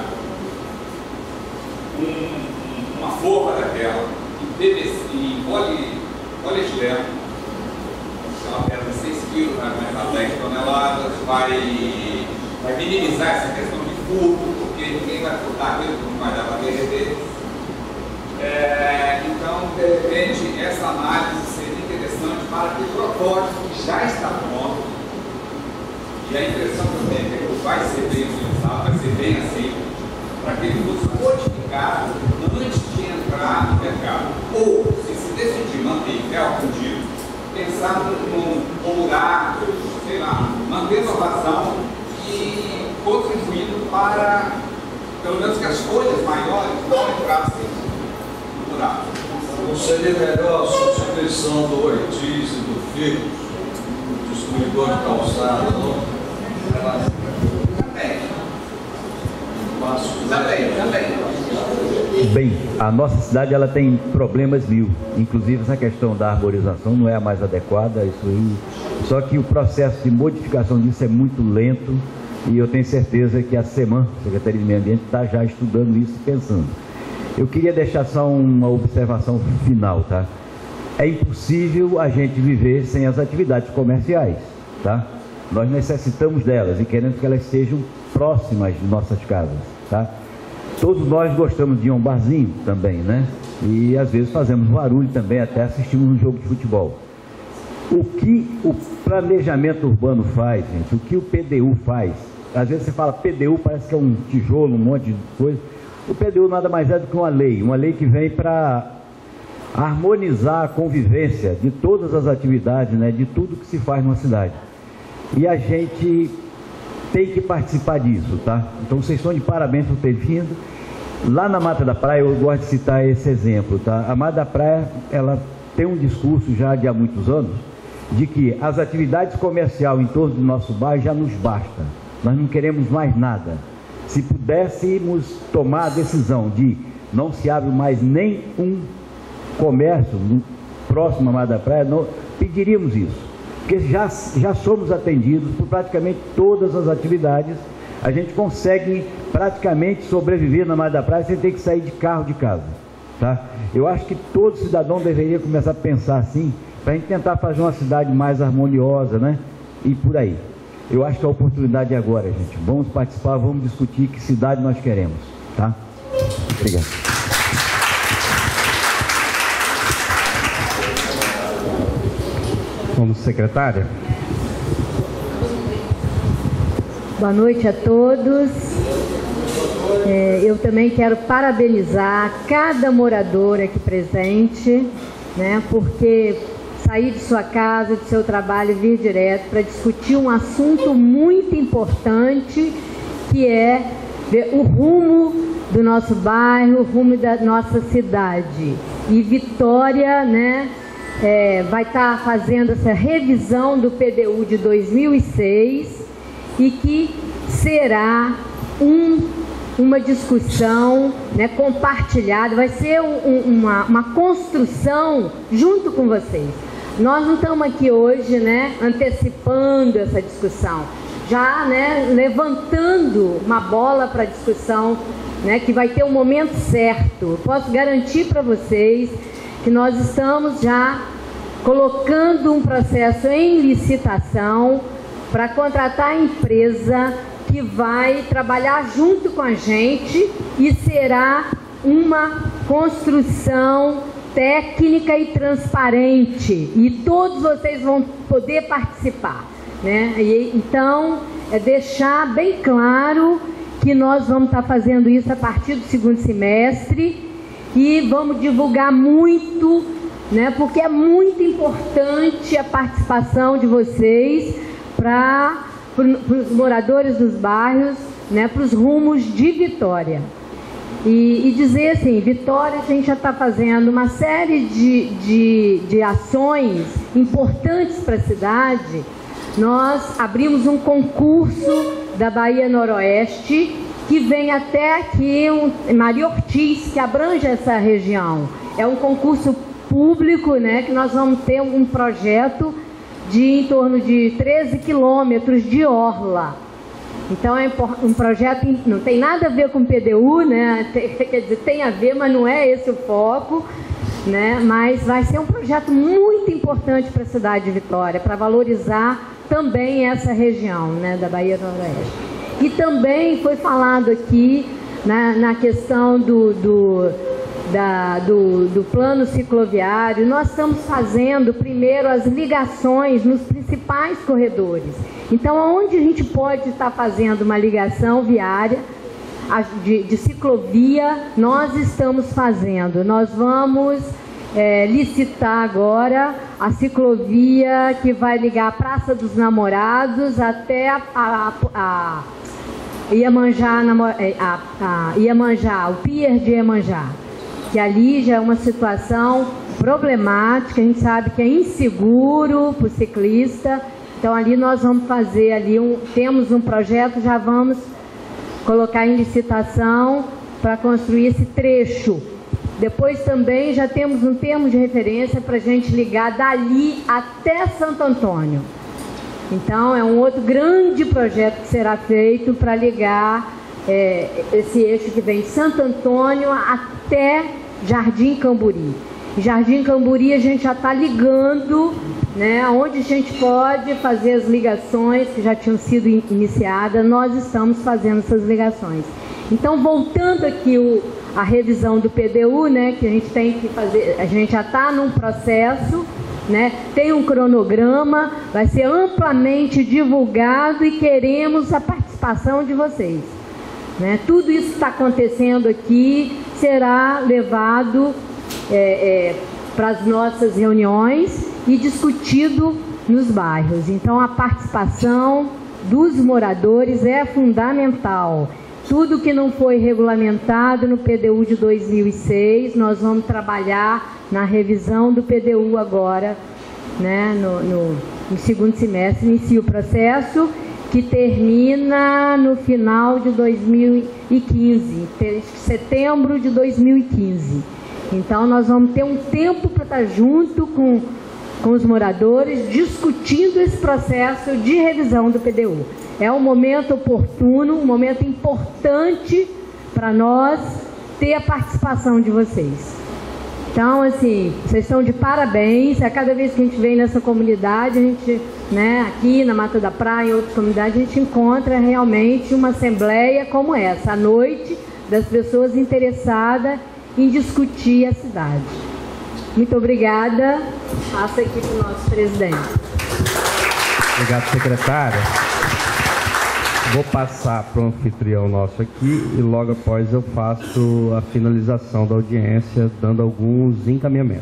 um, uma forma daquela, em P V C, em poli, poliestireno, ela pesa seis quilos, vai aumentar dez toneladas, vai, vai minimizar essa questão de furto, porque ninguém vai furtar aquilo, não vai dar para derreter. É, então, de repente, essa análise seria interessante para que o protótipo que já está pronto, e a impressão também é que ele vai ser bem utilizado, vai ser bem aceito, para que ele fosse modificado antes de entrar no mercado. Ou, se se decidir manter em pé algum dia, pensar num modular, sei lá, manter a inovação e contribuindo para, pelo menos, que as folhas maiores não entrassem no buraco. Não seria melhor a substituição do Ortiz e do Fico, distribuidor de calçada, não? Também. Também, também. Bem, a nossa cidade ela tem problemas mil, inclusive essa questão da arborização não é a mais adequada, isso aí. Só que o processo de modificação disso é muito lento e eu tenho certeza que a SEMAN, Secretaria de Meio Ambiente, está já estudando isso e pensando. Eu queria deixar só uma observação final, tá? É impossível a gente viver sem as atividades comerciais, tá? Nós necessitamos delas e queremos que elas sejam próximas de nossas casas, tá? Todos nós gostamos de ir a um barzinho também, né? E às vezes fazemos barulho também, até assistimos um jogo de futebol. O que o planejamento urbano faz, gente, o que o P D U faz, às vezes você fala P D U, parece que é um tijolo, um monte de coisa. O P D U nada mais é do que uma lei, uma lei que vem para harmonizar a convivência de todas as atividades, né, de tudo que se faz numa cidade. E a gente tem que participar disso, tá? Então vocês estão de parabéns por ter vindo. Lá na Mata da Praia, eu gosto de citar esse exemplo, tá? A Mata da Praia, ela tem um discurso já de há muitos anos, de que as atividades comerciais em torno do nosso bairro já nos basta. Nós não queremos mais nada. Se pudéssemos tomar a decisão de não se abre mais nem um comércio próximo à Mata da Praia, não, pediríamos isso. Porque já, já somos atendidos por praticamente todas as atividades, a gente consegue praticamente sobreviver na Mata da Praia sem ter que sair de carro de casa, tá? Eu acho que todo cidadão deveria começar a pensar assim, para a gente tentar fazer uma cidade mais harmoniosa, né? E por aí. Eu acho que a oportunidade é agora, gente. Vamos participar, vamos discutir que cidade nós queremos, tá? Obrigado. Vamos, secretária. Boa noite a todos. É, eu também quero parabenizar cada morador aqui presente, né, porque sair de sua casa, do seu trabalho e vir direto para discutir um assunto muito importante, que é o rumo do nosso bairro, o rumo da nossa cidade. E Vitória, né, É, vai estar fazendo essa revisão do P D U de dois mil e seis e que será um, uma discussão, né, compartilhada, vai ser um, uma, uma construção junto com vocês. Nós não estamos aqui hoje, né, antecipando essa discussão, já, né, levantando uma bola para a discussão, né, que vai ter um momento certo. Posso garantir para vocês que nós estamos já colocando um processo em licitação para contratar a empresa que vai trabalhar junto com a gente e será uma construção técnica e transparente e todos vocês vão poder participar, né? E, então, é deixar bem claro que nós vamos estar fazendo isso a partir do segundo semestre. E vamos divulgar muito, né, porque é muito importante a participação de vocês para os moradores dos bairros, né, para os rumos de Vitória. E, e dizer assim, Vitória, a gente já está fazendo uma série de, de, de ações importantes para a cidade. Nós abrimos um concurso da Bahia Noroeste, que vem até aqui, um, Maria Ortiz, que abrange essa região. É um concurso público, né, que nós vamos ter um projeto de em torno de treze quilômetros de orla. Então é um projeto, não tem nada a ver com P D U, né? Tem, quer dizer, tem a ver, mas não é esse o foco, né? Mas vai ser um projeto muito importante para a cidade de Vitória, para valorizar também essa região, né, da Bahia do Noroeste. E também foi falado aqui, né, na questão do, do, da, do, do plano cicloviário. Nós estamos fazendo primeiro as ligações nos principais corredores. Então, onde a gente pode estar fazendo uma ligação viária de, de ciclovia, nós estamos fazendo. Nós vamos é, licitar agora a ciclovia que vai ligar a Praça dos Namorados até a, a, a, a Iemanjá, a, a Iemanjá, o Pier de Iemanjá, que ali já é uma situação problemática, a gente sabe que é inseguro para o ciclista. Então ali nós vamos fazer ali, um, temos um projeto, já vamos colocar em licitação para construir esse trecho. Depois também já temos um termo de referência para a gente ligar dali até Santo Antônio. Então é um outro grande projeto que será feito para ligar é, esse eixo que vem de Santo Antônio até Jardim Camburi. Jardim Camburi a gente já está ligando, né, onde a gente pode fazer as ligações que já tinham sido iniciadas, nós estamos fazendo essas ligações. Então, voltando aqui o, a revisão do P D U, né, que a gente tem que fazer, a gente já está num processo, né, tem um cronograma, vai ser amplamente divulgado e queremos a participação de vocês. Né? Tudo isso que está acontecendo aqui será levado É, é, para as nossas reuniões e discutido nos bairros. Então a participação dos moradores é fundamental. Tudo que não foi regulamentado no P D U de dois mil e seis, nós vamos trabalhar na revisão do P D U agora, né, no, no, no segundo semestre. Inicia o processo que termina no final de dois mil e quinze, setembro de dois mil e quinze. Então, nós vamos ter um tempo para estar junto com, com os moradores, discutindo esse processo de revisão do P D U. É um momento oportuno, um momento importante para nós ter a participação de vocês. Então, assim, vocês estão de parabéns. A cada vez que a gente vem nessa comunidade, a gente, né, aqui na Mata da Praia, em outras comunidades, a gente encontra realmente uma assembleia como essa, à noite, das pessoas interessadas em discutir a cidade. Muito obrigada. Passa aqui para o nosso presidente. Obrigado, secretária. Vou passar para o anfitrião nosso aqui e logo após eu faço a finalização da audiência, dando alguns encaminhamentos.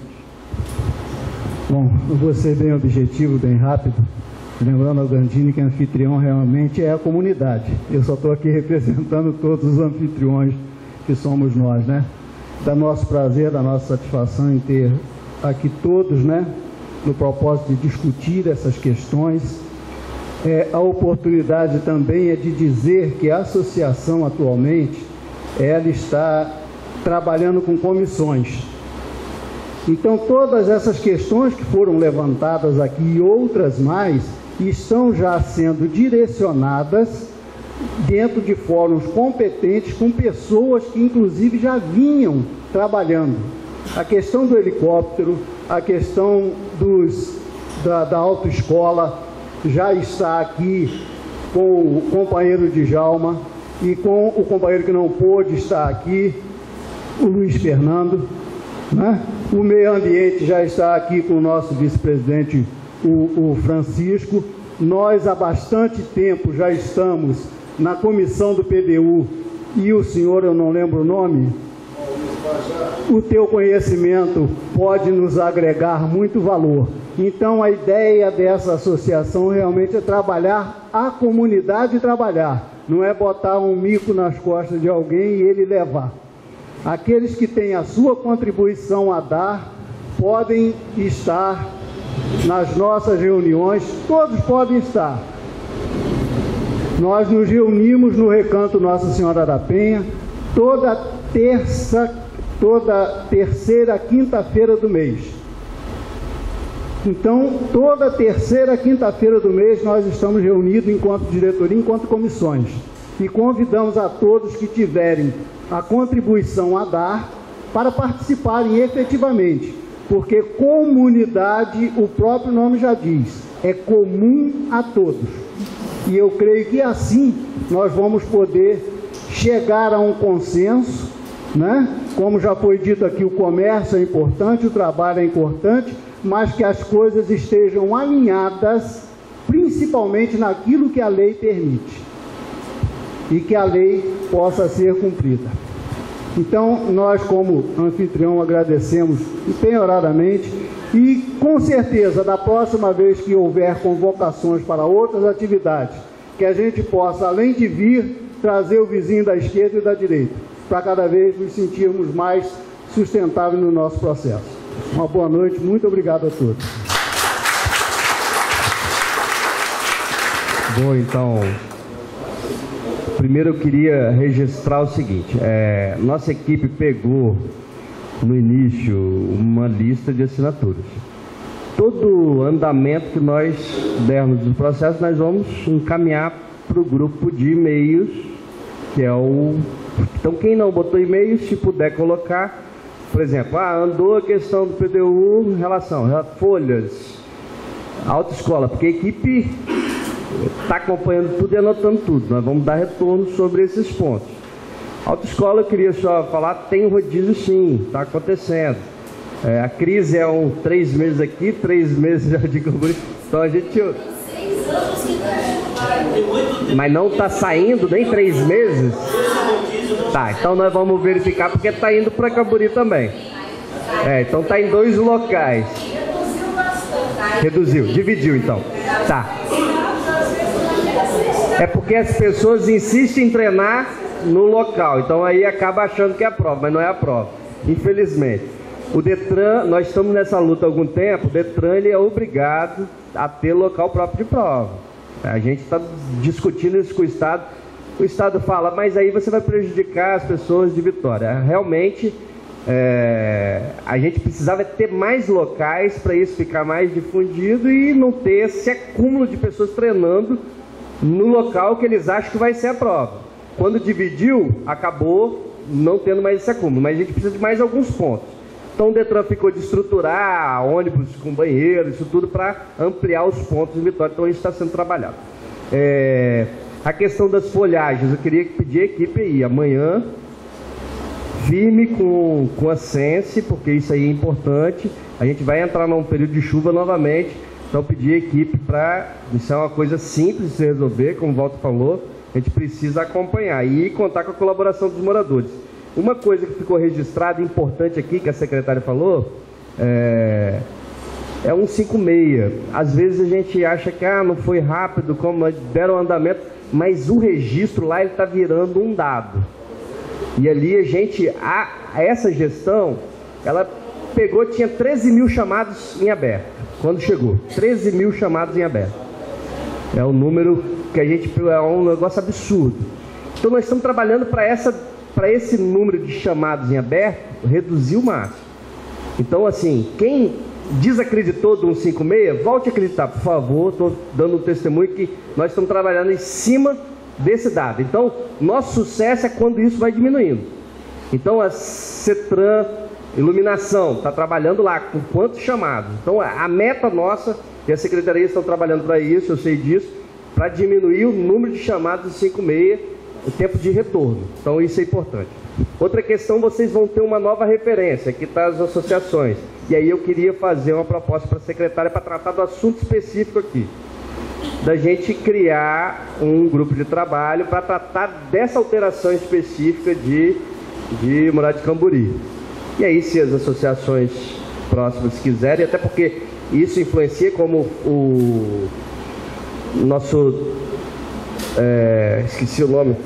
Bom, eu vou ser bem objetivo, bem rápido. Lembrando ao Gandini que anfitrião realmente é a comunidade. Eu só estou aqui representando todos os anfitriões que somos nós, né? Da nosso prazer, da nossa satisfação em ter aqui todos, né, no propósito de discutir essas questões. É, a oportunidade também é de dizer que a associação atualmente, ela está trabalhando com comissões. Então todas essas questões que foram levantadas aqui e outras mais, estão já sendo direcionadas dentro de fóruns competentes com pessoas que inclusive já vinham trabalhando. A questão do helicóptero, a questão dos, da, da autoescola, já está aqui com o companheiro Djalma e com o companheiro que não pôde estar aqui, o Luiz Fernando, né? O meio ambiente já está aqui com o nosso vice-presidente, o, o Francisco. Nós há bastante tempo já estamos na comissão do P D U e o senhor, eu não lembro o nome, o teu conhecimento pode nos agregar muito valor. Então a ideia dessa associação realmente é trabalhar a comunidade, trabalhar, não é botar um mico nas costas de alguém e ele levar. Aqueles que têm a sua contribuição a dar podem estar nas nossas reuniões, todos podem estar. Nós nos reunimos no Recanto Nossa Senhora da Penha toda terça, toda terceira quinta-feira do mês. Então, toda terceira quinta-feira do mês nós estamos reunidos enquanto diretoria, enquanto comissões. E convidamos a todos que tiverem a contribuição a dar para participarem efetivamente, porque comunidade, o próprio nome já diz, é comum a todos. E eu creio que assim nós vamos poder chegar a um consenso, né? Como já foi dito aqui, o comércio é importante, o trabalho é importante, mas que as coisas estejam alinhadas, principalmente naquilo que a lei permite, e que a lei possa ser cumprida. Então, nós como anfitrião agradecemos empenhoradamente e com certeza, da próxima vez que houver convocações para outras atividades, que a gente possa, além de vir, trazer o vizinho da esquerda e da direita, para cada vez nos sentirmos mais sustentáveis no nosso processo. Uma boa noite, muito obrigado a todos. Bom, então, primeiro eu queria registrar o seguinte, é, nossa equipe pegou no início uma lista de assinaturas. Todo andamento que nós dermos do processo, nós vamos encaminhar para o grupo de e-mails, que é o... Então, quem não botou e-mail, se puder colocar, por exemplo, ah, andou a questão do P D U em relação a folhas, autoescola, porque a equipe está acompanhando tudo e anotando tudo. Nós vamos dar retorno sobre esses pontos. Autoescola, eu queria só falar, tem um rodízio sim, está acontecendo. É, a crise é um três meses aqui, três meses já de Camboriú. Então a gente... Mas não está saindo nem três meses? Tá, então nós vamos verificar porque está indo para Camboriú também. É, então está em dois locais. Reduziu, dividiu então. Tá. É porque as pessoas insistem em treinar no local, então aí acaba achando que é a prova, mas não é a prova, infelizmente. O Detran, nós estamos nessa luta há algum tempo, o Detran ele é obrigado a ter local próprio de prova. A gente está discutindo isso com o Estado, o Estado fala, mas aí você vai prejudicar as pessoas de Vitória. Realmente, é, a gente precisava ter mais locais para isso ficar mais difundido e não ter esse acúmulo de pessoas treinando no local que eles acham que vai ser a prova. Quando dividiu, acabou não tendo mais esse acúmulo, mas a gente precisa de mais alguns pontos. Então o Detran ficou de estruturar ônibus com banheiro, isso tudo para ampliar os pontos em Vitória, então isso está sendo trabalhado. É, a questão das folhagens, eu queria pedir a equipe aí, amanhã, firme com, com a Sense, porque isso aí é importante, a gente vai entrar num período de chuva novamente, então pedir a equipe para, isso é uma coisa simples de se resolver, como o Walter falou, a gente precisa acompanhar e contar com a colaboração dos moradores. Uma coisa que ficou registrada, importante aqui, que a secretária falou, é, é um cinco seis. Às vezes a gente acha que ah, não foi rápido, como deram andamento, mas o registro lá está virando um dado. E ali a gente, a, essa gestão, ela pegou, tinha treze mil chamados em aberto, quando chegou, treze mil chamados em aberto. É um número que a gente, é um negócio absurdo. Então nós estamos trabalhando para essa para esse número de chamados em aberto, reduzir o máximo. Então, assim, quem desacreditou do cento e cinquenta e seis, volte a acreditar, por favor. Estou dando um testemunho que nós estamos trabalhando em cima desse dado. Então, nosso sucesso é quando isso vai diminuindo. Então, a CETRAN, iluminação, está trabalhando lá com quantos chamados. Então, a meta nossa, e a Secretaria estão trabalhando para isso, eu sei disso, para diminuir o número de chamados de cento e cinquenta e seis, o tempo de retorno. Então isso é importante. Outra questão, vocês vão ter uma nova referência, que está as associações. E aí eu queria fazer uma proposta para a secretária para tratar do assunto específico aqui. Da gente criar um grupo de trabalho para tratar dessa alteração específica de, de Moraes de Camboriú. E aí, se as associações próximas quiserem, até porque isso influencia, como o nosso... É, esqueci o nome.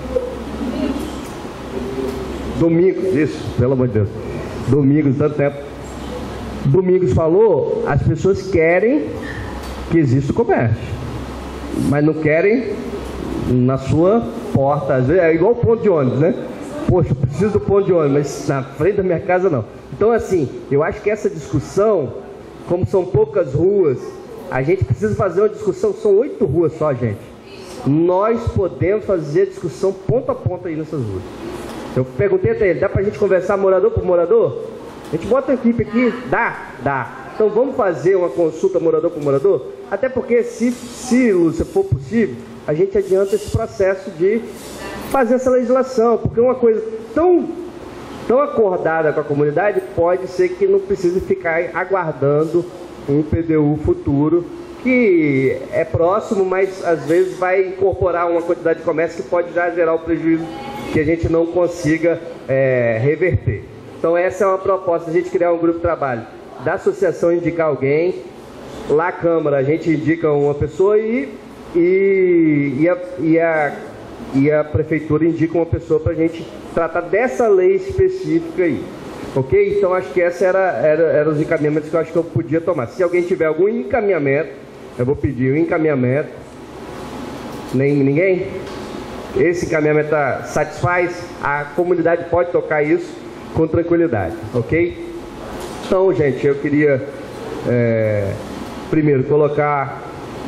Domingos, isso, pelo amor de Deus. Domingos, tanto tempo. Domingos falou, as pessoas querem que exista o comércio, mas não querem na sua porta. Às vezes é igual o ponto de ônibus, né? Poxa, eu preciso do ponto de ônibus, mas na frente da minha casa não. Então, assim, eu acho que essa discussão como são poucas ruas, a gente precisa fazer uma discussão, são oito ruas só, gente. Nós podemos fazer discussão ponto a ponto aí nessas ruas. Eu perguntei até ele, dá pra gente conversar morador por morador? A gente bota a equipe aqui, dá? Dá. Então vamos fazer uma consulta morador por morador? Até porque se, se Lúcia, for possível, a gente adianta esse processo de fazer essa legislação, porque uma coisa tão, tão acordada com a comunidade pode ser que não precise ficar aguardando um P D U futuro, que é próximo, mas às vezes vai incorporar uma quantidade de comércio que pode já gerar o prejuízo que a gente não consiga é, reverter. Então essa é uma proposta, a gente criar um grupo de trabalho da associação, indicar alguém, lá a Câmara a gente indica uma pessoa e, e, e, a, e, a, e a Prefeitura indica uma pessoa para a gente tratar dessa lei específica aí. Ok? Então acho que esses eram era, era os encaminhamentos que eu acho que eu podia tomar. Se alguém tiver algum encaminhamento, eu vou pedir o encaminhamento. Nem, ninguém? Esse encaminhamento tá, satisfaz? A comunidade pode tocar isso com tranquilidade, ok? Então, gente, eu queria é, primeiro colocar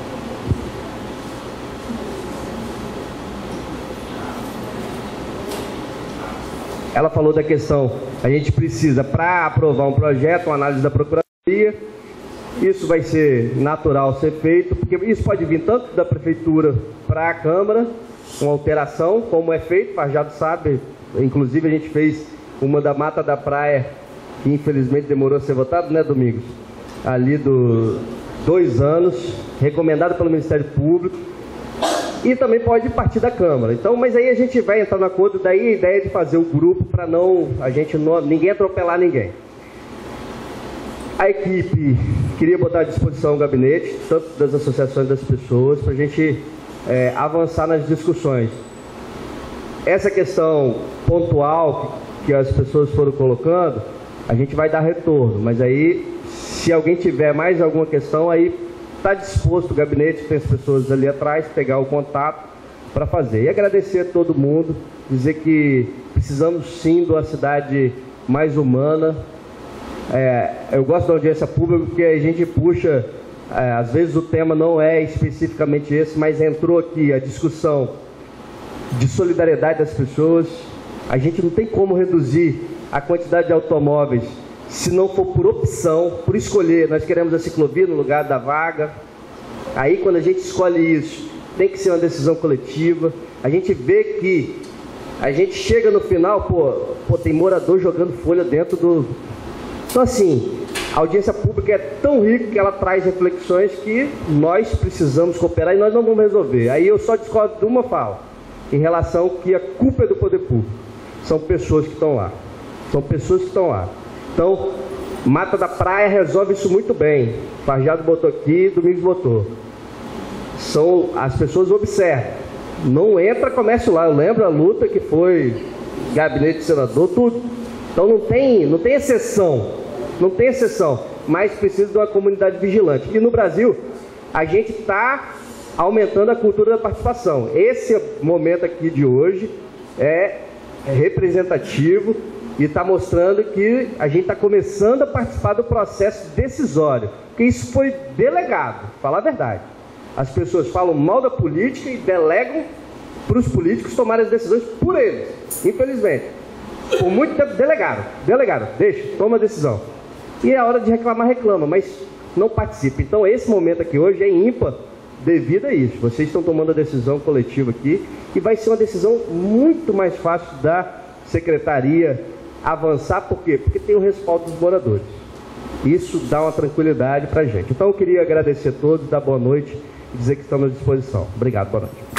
ela falou da questão, a gente precisa, para aprovar um projeto, uma análise da Procuradoria. Isso vai ser natural ser feito, porque isso pode vir tanto da Prefeitura para a Câmara, uma alteração, como é feito, o Farjado sabe, inclusive a gente fez uma da Mata da Praia, que infelizmente demorou a ser votado, né, Domingos? Ali do dois anos, recomendado pelo Ministério Público, e também pode partir da Câmara. Então, mas aí a gente vai entrar no acordo, daí a ideia de fazer o grupo para não, a gente não, ninguém atropelar ninguém. A equipe queria botar à disposição o gabinete, tanto das associações das pessoas, para a gente é, avançar nas discussões. Essa questão pontual que, que as pessoas foram colocando, a gente vai dar retorno, mas aí, se alguém tiver mais alguma questão, aí está disposto o gabinete, tem as pessoas ali atrás, pegar o contato para fazer. E agradecer a todo mundo, dizer que precisamos sim de uma cidade mais humana. É, eu gosto da audiência pública porque a gente puxa, é, às vezes o tema não é especificamente esse, mas entrou aqui a discussão de solidariedade das pessoas. A gente não tem como reduzir a quantidade de automóveis se não for por opção, por escolher. Nós queremos a ciclovia no lugar da vaga. Aí quando a gente escolhe isso, tem que ser uma decisão coletiva. A gente vê que a gente chega no final, pô, pô tem morador jogando folha dentro do... Então assim, a audiência pública é tão rica que ela traz reflexões que nós precisamos cooperar e nós não vamos resolver. Aí eu só discordo de uma fala, em relação que a culpa é do poder público. São pessoas que estão lá. São pessoas que estão lá. Então, Mata da Praia resolve isso muito bem. Farjado botou aqui, Domingos botou. São, as pessoas observam. Não entra comércio lá. Eu lembro a luta que foi gabinete de senador, tudo. Então não tem, não tem exceção. Não tem exceção. Mas precisa de uma comunidade vigilante. E no Brasil, a gente está aumentando a cultura da participação. Esse momento aqui de hoje é representativo e está mostrando que a gente está começando a participar do processo decisório, porque isso foi delegado, falar a verdade. As pessoas falam mal da política e delegam para os políticos tomarem as decisões por eles, infelizmente. Por muito tempo delegaram, delegaram, deixa, toma a decisão. E é hora de reclamar, reclama, mas não participa. Então esse momento aqui hoje é ímpar devido a isso. Vocês estão tomando a decisão coletiva aqui e vai ser uma decisão muito mais fácil da secretaria avançar. Por quê? Porque tem o respaldo dos moradores. Isso dá uma tranquilidade para a gente. Então eu queria agradecer a todos, dar boa noite e dizer que estamos à disposição. Obrigado, boa noite.